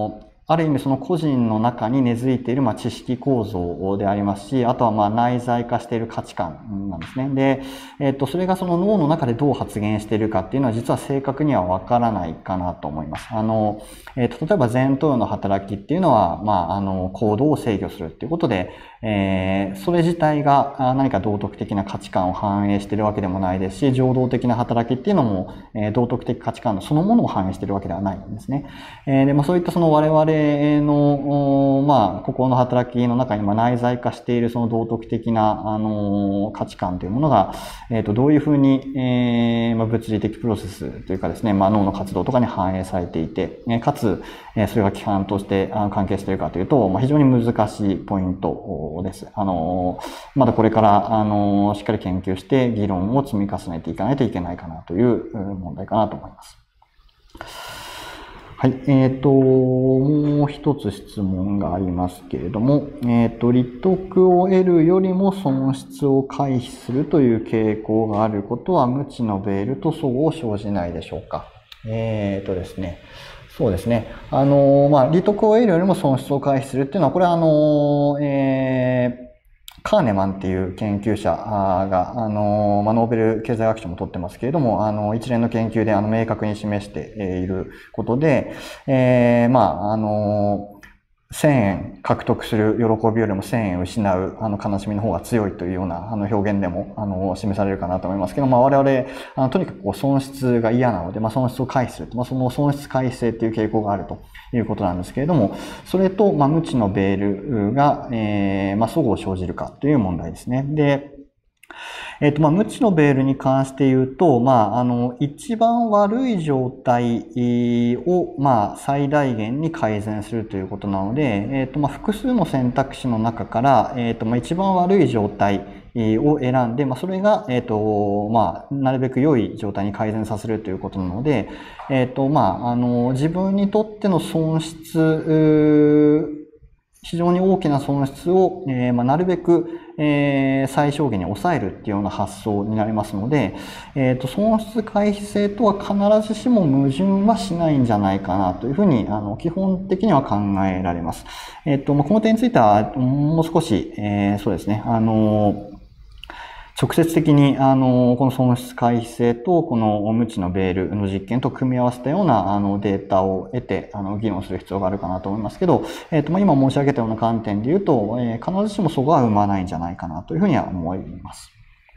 ある意味その個人の中に根付いているまあ知識構造でありますし、あとはまあ内在化している価値観なんですね。で、えっと、それがその脳の中でどう発現しているかっていうのは実は正確にはわからないかなと思います。あの、えっと、例えば前頭葉の働きっていうのは、まあ、あの、行動を制御するっていうことで、えー、それ自体が何か道徳的な価値観を反映しているわけでもないですし、情動的な働きっていうのも、えー、道徳的価値観そのものを反映しているわけではないんですね。えー、で、まあ、そういったその我々の、まあ、心の働きの中に内在化しているその道徳的な、あの、価値観というものが、えっと、どういうふうに、えー、まあ、物理的プロセスというかですね、まあ、脳の活動とかに反映されていて、かつ、それが規範として関係しているかというと、まあ、非常に難しいポイントです。あの、まだこれから、あの、しっかり研究して議論を積み重ねていかないといけないかなという問題かなと思います。はい。えっと、もう一つ質問がありますけれども、えっと、利得を得るよりも損失を回避するという傾向があることは無知のベールと齟齬を生じないでしょうか。えっとですね。そうですね。あの、まあ、利得を得るよりも損失を回避するっていうのは、これはあの、えーカーネマンっていう研究者が、あの、まあ、ノーベル経済学賞も取ってますけれども、あの、一連の研究であの明確に示していることで、えー、まあ、あの、せんえん獲得する喜びよりもせんえん失うあの悲しみの方が強いというようなあの表現でもあの示されるかなと思いますけど、まあ、我々あのとにかくこう損失が嫌なので、まあ、損失を回避する、まあ、その損失回避性っていう傾向があるということなんですけれども、それと、まあ、無知のベールが、えーまあ、齟齬を生じるかという問題ですね。でえっと、まあ、無知のベールに関して言うと、まあ、あの、一番悪い状態を、まあ、最大限に改善するということなので、えっと、まあ、複数の選択肢の中から、えっと、まあ、一番悪い状態を選んで、まあ、それが、えっと、まあ、なるべく良い状態に改善させるということなので、えっと、まあ、あの、自分にとっての損失、非常に大きな損失を、えーまあ、なるべく、えー、最小限に抑えるっていうような発想になりますので、えーと、損失回避性とは必ずしも矛盾はしないんじゃないかなというふうに、あの、基本的には考えられます。えっと、まあ、この点については、もう少し、えー、そうですね、あの、直接的に、あの、この損失回避性と、この無知のベールの実験と組み合わせたような、あの、データを得て、あの、議論する必要があるかなと思いますけど、えっと、まあ、今申し上げたような観点で言うと、えー、必ずしもそこは生まないんじゃないかなというふうには思います。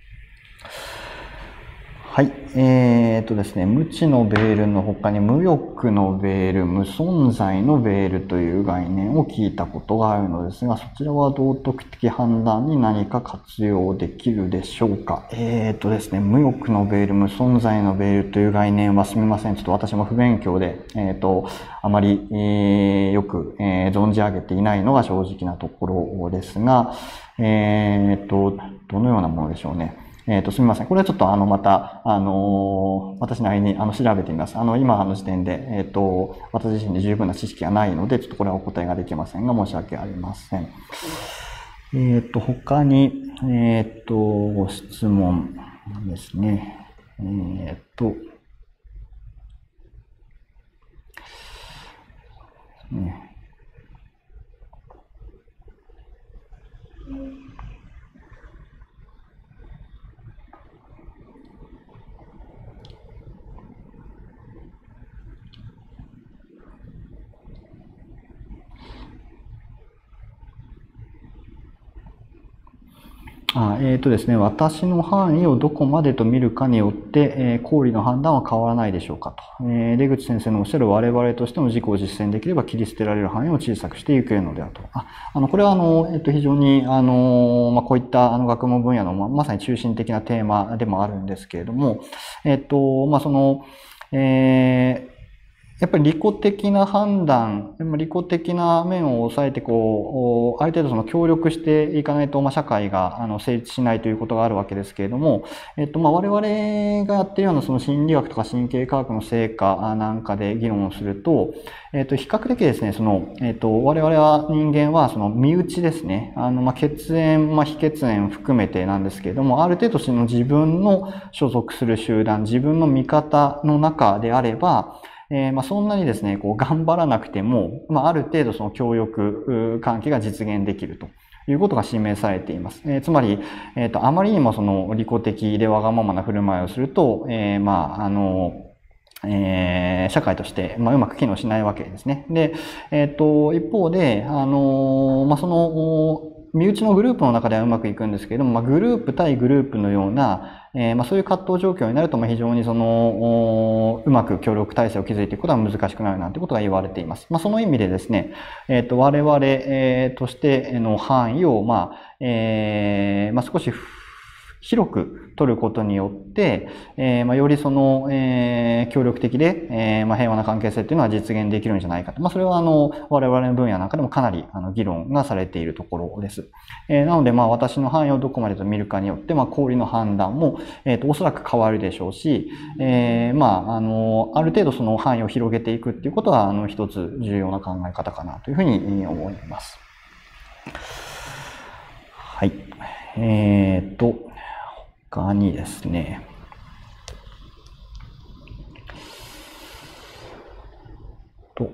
はい。えー、っとですね、無知のベールの他に無欲のベール、無存在のベールという概念を聞いたことがあるのですが、そちらは道徳的判断に何か活用できるでしょうか。えー、っとですね、無欲のベール、無存在のベールという概念はすみません。ちょっと私も不勉強で、えー、っと、あまり、えー、よく、えー、存じ上げていないのが正直なところですが、えー、っと、どのようなものでしょうね。えっと、すみません。これはちょっとあの、また、あのー、私なりにあの、調べてみます。あの、今の時点で、えっと、私自身で十分な知識がないので、ちょっとこれはお答えができませんが、申し訳ありません。えっと、他に、えっと、ご質問ですね。えっと、ね。あえーとですね、私の範囲をどこまでと見るかによって、えー、公理の判断は変わらないでしょうかと。えー、出口先生のおっしゃる我々としても自己を実践できれば切り捨てられる範囲を小さくしていけるのであると。ああのこれはあの、えー、と非常にあの、まあ、こういったあの学問分野の、ま、まさに中心的なテーマでもあるんですけれども、えっ、ー、と、まあ、その、えーやっぱり利己的な判断、利己的な面を抑えて、こう、ある程度その協力していかないと、まあ、社会が、あの、成立しないということがあるわけですけれども、えっと、まあ、我々がやっているような、その心理学とか神経科学の成果なんかで議論をすると、えっと、比較的ですね、その、えっと、我々は、人間は、その、身内ですね。あの、まあ、血縁、まあ、非血縁含めてなんですけれども、ある程度その自分の所属する集団、自分の味方の中であれば、 えー、まあそんなにですね、こう頑張らなくても、まあある程度その協力関係が実現できるということが示されています。えー、つまり、えっと、あまりにもその利己的でわがままな振る舞いをすると、えー、まあ、あの、えー、社会として、まあ、うまく機能しないわけですね。で、えっと、一方で、あの、まあ、その、身内のグループの中ではうまくいくんですけれども、まあ、グループ対グループのような、えー、まあ、そういう葛藤状況になると、まあ、非常にその、うまく協力体制を築いていくことは難しくなるなんてことが言われています。まあ、その意味でですね、えっと、我々、えー、としての範囲を、まあ、えー、まあ、少し広く取ることによって、えー、まあ、よりその、えー、協力的で、えー、まあ、平和な関係性というのは実現できるんじゃないかと。まあ、それはあの、我々の分野なんかでもかなりあの議論がされているところです。えー、なので、まあ、私の範囲をどこまでと見るかによって、まあ、小売の判断も、えっと、おそらく変わるでしょうし、えー、まあ、あの、ある程度その範囲を広げていくっていうことは、あの、一つ重要な考え方かなというふうに思います。はい。えーと、他にですね、と、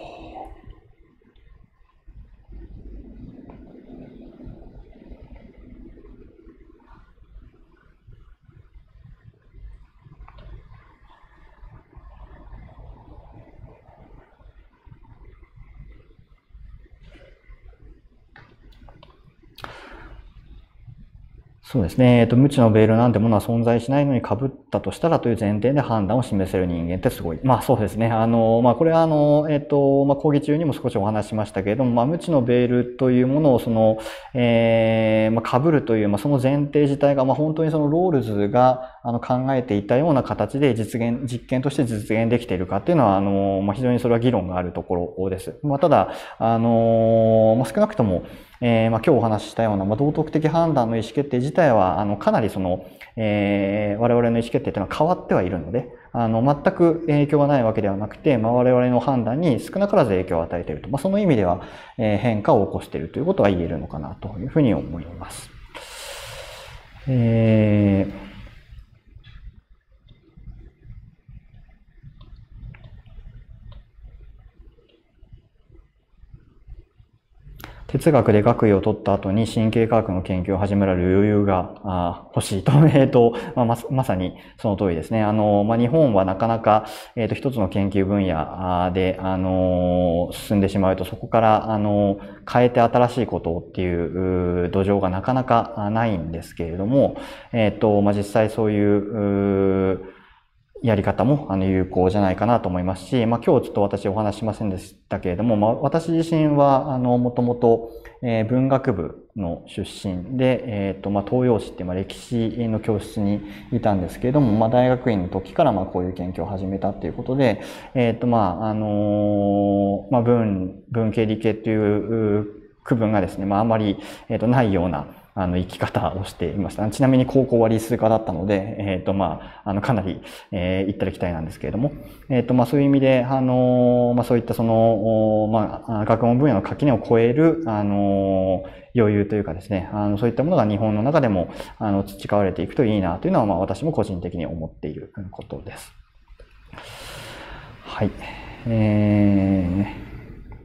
そうですね。えっと、無知のベールなんてものは存在しないのに被ったとしたらという前提で判断を示せる人間ってすごい。まあそうですね。あの、まあこれはあの、えっと、まあ講義中にも少しお話ししましたけれども、まあ無知のベールというものをその、えー、まあ被るという、まあその前提自体が、まあ本当にそのロールズがあの考えていたような形で実現、実験として実現できているかっていうのは、あの、まあ非常にそれは議論があるところです。まあただ、あの、まあ少なくとも、えー、まあ今日お話ししたような、まあ、道徳的判断の意思決定自体は、あの、かなりその、えー、我々の意思決定というのは変わってはいるので、あの、全く影響がないわけではなくて、まあ、我々の判断に少なからず影響を与えていると。まあ、その意味では、えー、変化を起こしているということは言えるのかなというふうに思います。えー哲学で学位を取った後に神経科学の研究を始められる余裕が欲しいと。えっと、まあ、ま、まさにその通りですね。あの、まあ、日本はなかなか、えっと、一つの研究分野で、あの、進んでしまうと、そこから、あの、変えて新しいことっていう土壌がなかなかないんですけれども、えっと、まあ、実際そういう、やり方もあの有効じゃないかなと思いますし、まあ今日ちょっと私お話ししませんでしたけれども、まあ私自身はあのもともと文学部の出身で、えっとまあ東洋史っていうまあ歴史の教室にいたんですけれども、まあ大学院の時からまあこういう研究を始めたっていうことで、えっとまああのまあ文、文系理系っていう区分がですね、まああまりえっとないようなあの、生き方をしていました。ちなみに高校は理数科だったので、えっ、ー、と、まあ、あの、かなり、えー、行ったり来たりなんですけれども、えっ、ー、と、まあ、そういう意味で、あの、まあ、そういったその、まあ、学問分野の垣根を超える、あの、余裕というかですね、あの、そういったものが日本の中でも、あの、培われていくといいなというのは、まあ、私も個人的に思っていることです。はい。えー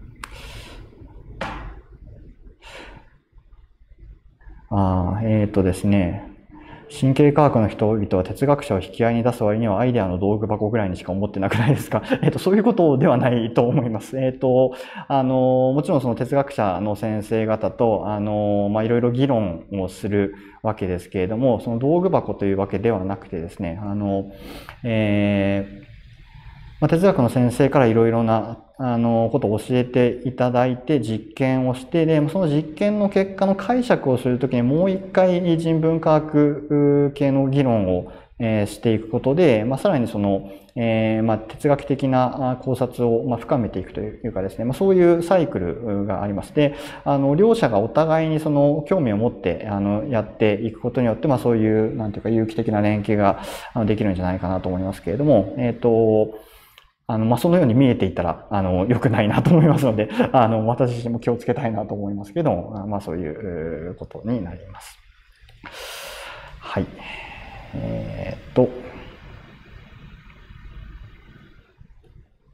ああ、えっ、ー、とですね。神経科学の人々は哲学者を引き合いに出す割にはアイデアの道具箱ぐらいにしか思ってなくないですか？えっと、そういうことではないと思います。えっ、ー、と、あの、もちろんその哲学者の先生方と、あの、まあ、いろいろ議論をするわけですけれども、その道具箱というわけではなくてですね、あの、えーまあ、哲学の先生からいろいろなあのことを教えていただいて実験をして、でその実験の結果の解釈をするときにもう一回人文科学系の議論をえー、していくことで、まあ、さらにその、えー、まあ、哲学的な考察を、まあ、深めていくというかですね、まあ、そういうサイクルがあります。で、あの、両者がお互いにその興味を持って、あの、やっていくことによって、まあ、そういう、なんていうか、有機的な連携ができるんじゃないかなと思いますけれども、えっと、あの、まあ、そのように見えていたら、あの、良くないなと思いますので、あの、私自身も気をつけたいなと思いますけども、まあ、そういうことになります。はい。えー、っと、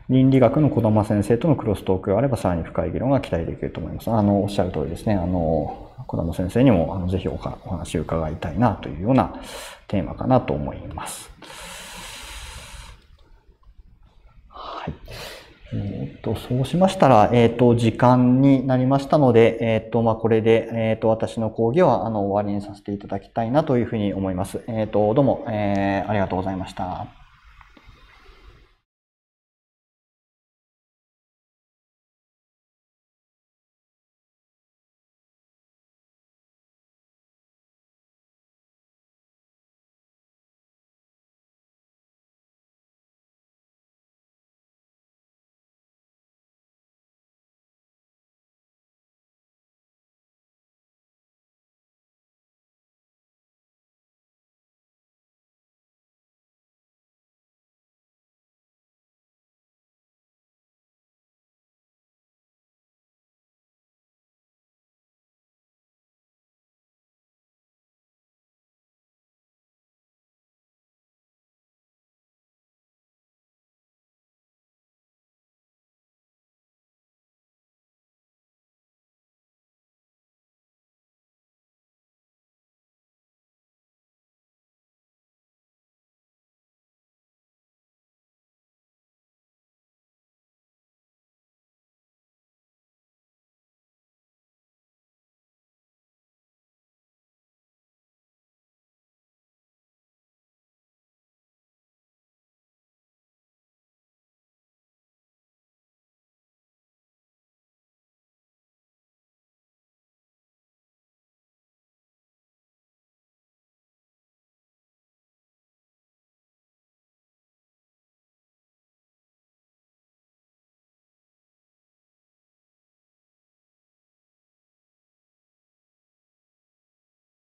倫理学の児玉先生とのクロストークがあれば、さらに深い議論が期待できると思います。あの、おっしゃる通りですね。あの、児玉先生にも、あの、ぜひお話を伺いたいなというようなテーマかなと思います。はい。えっと、そうしましたら、えっと、時間になりましたので、えっと、まあ、これで、えっと、私の講義は、あの、終わりにさせていただきたいなというふうに思います。えっと、どうも、えー、ありがとうございました。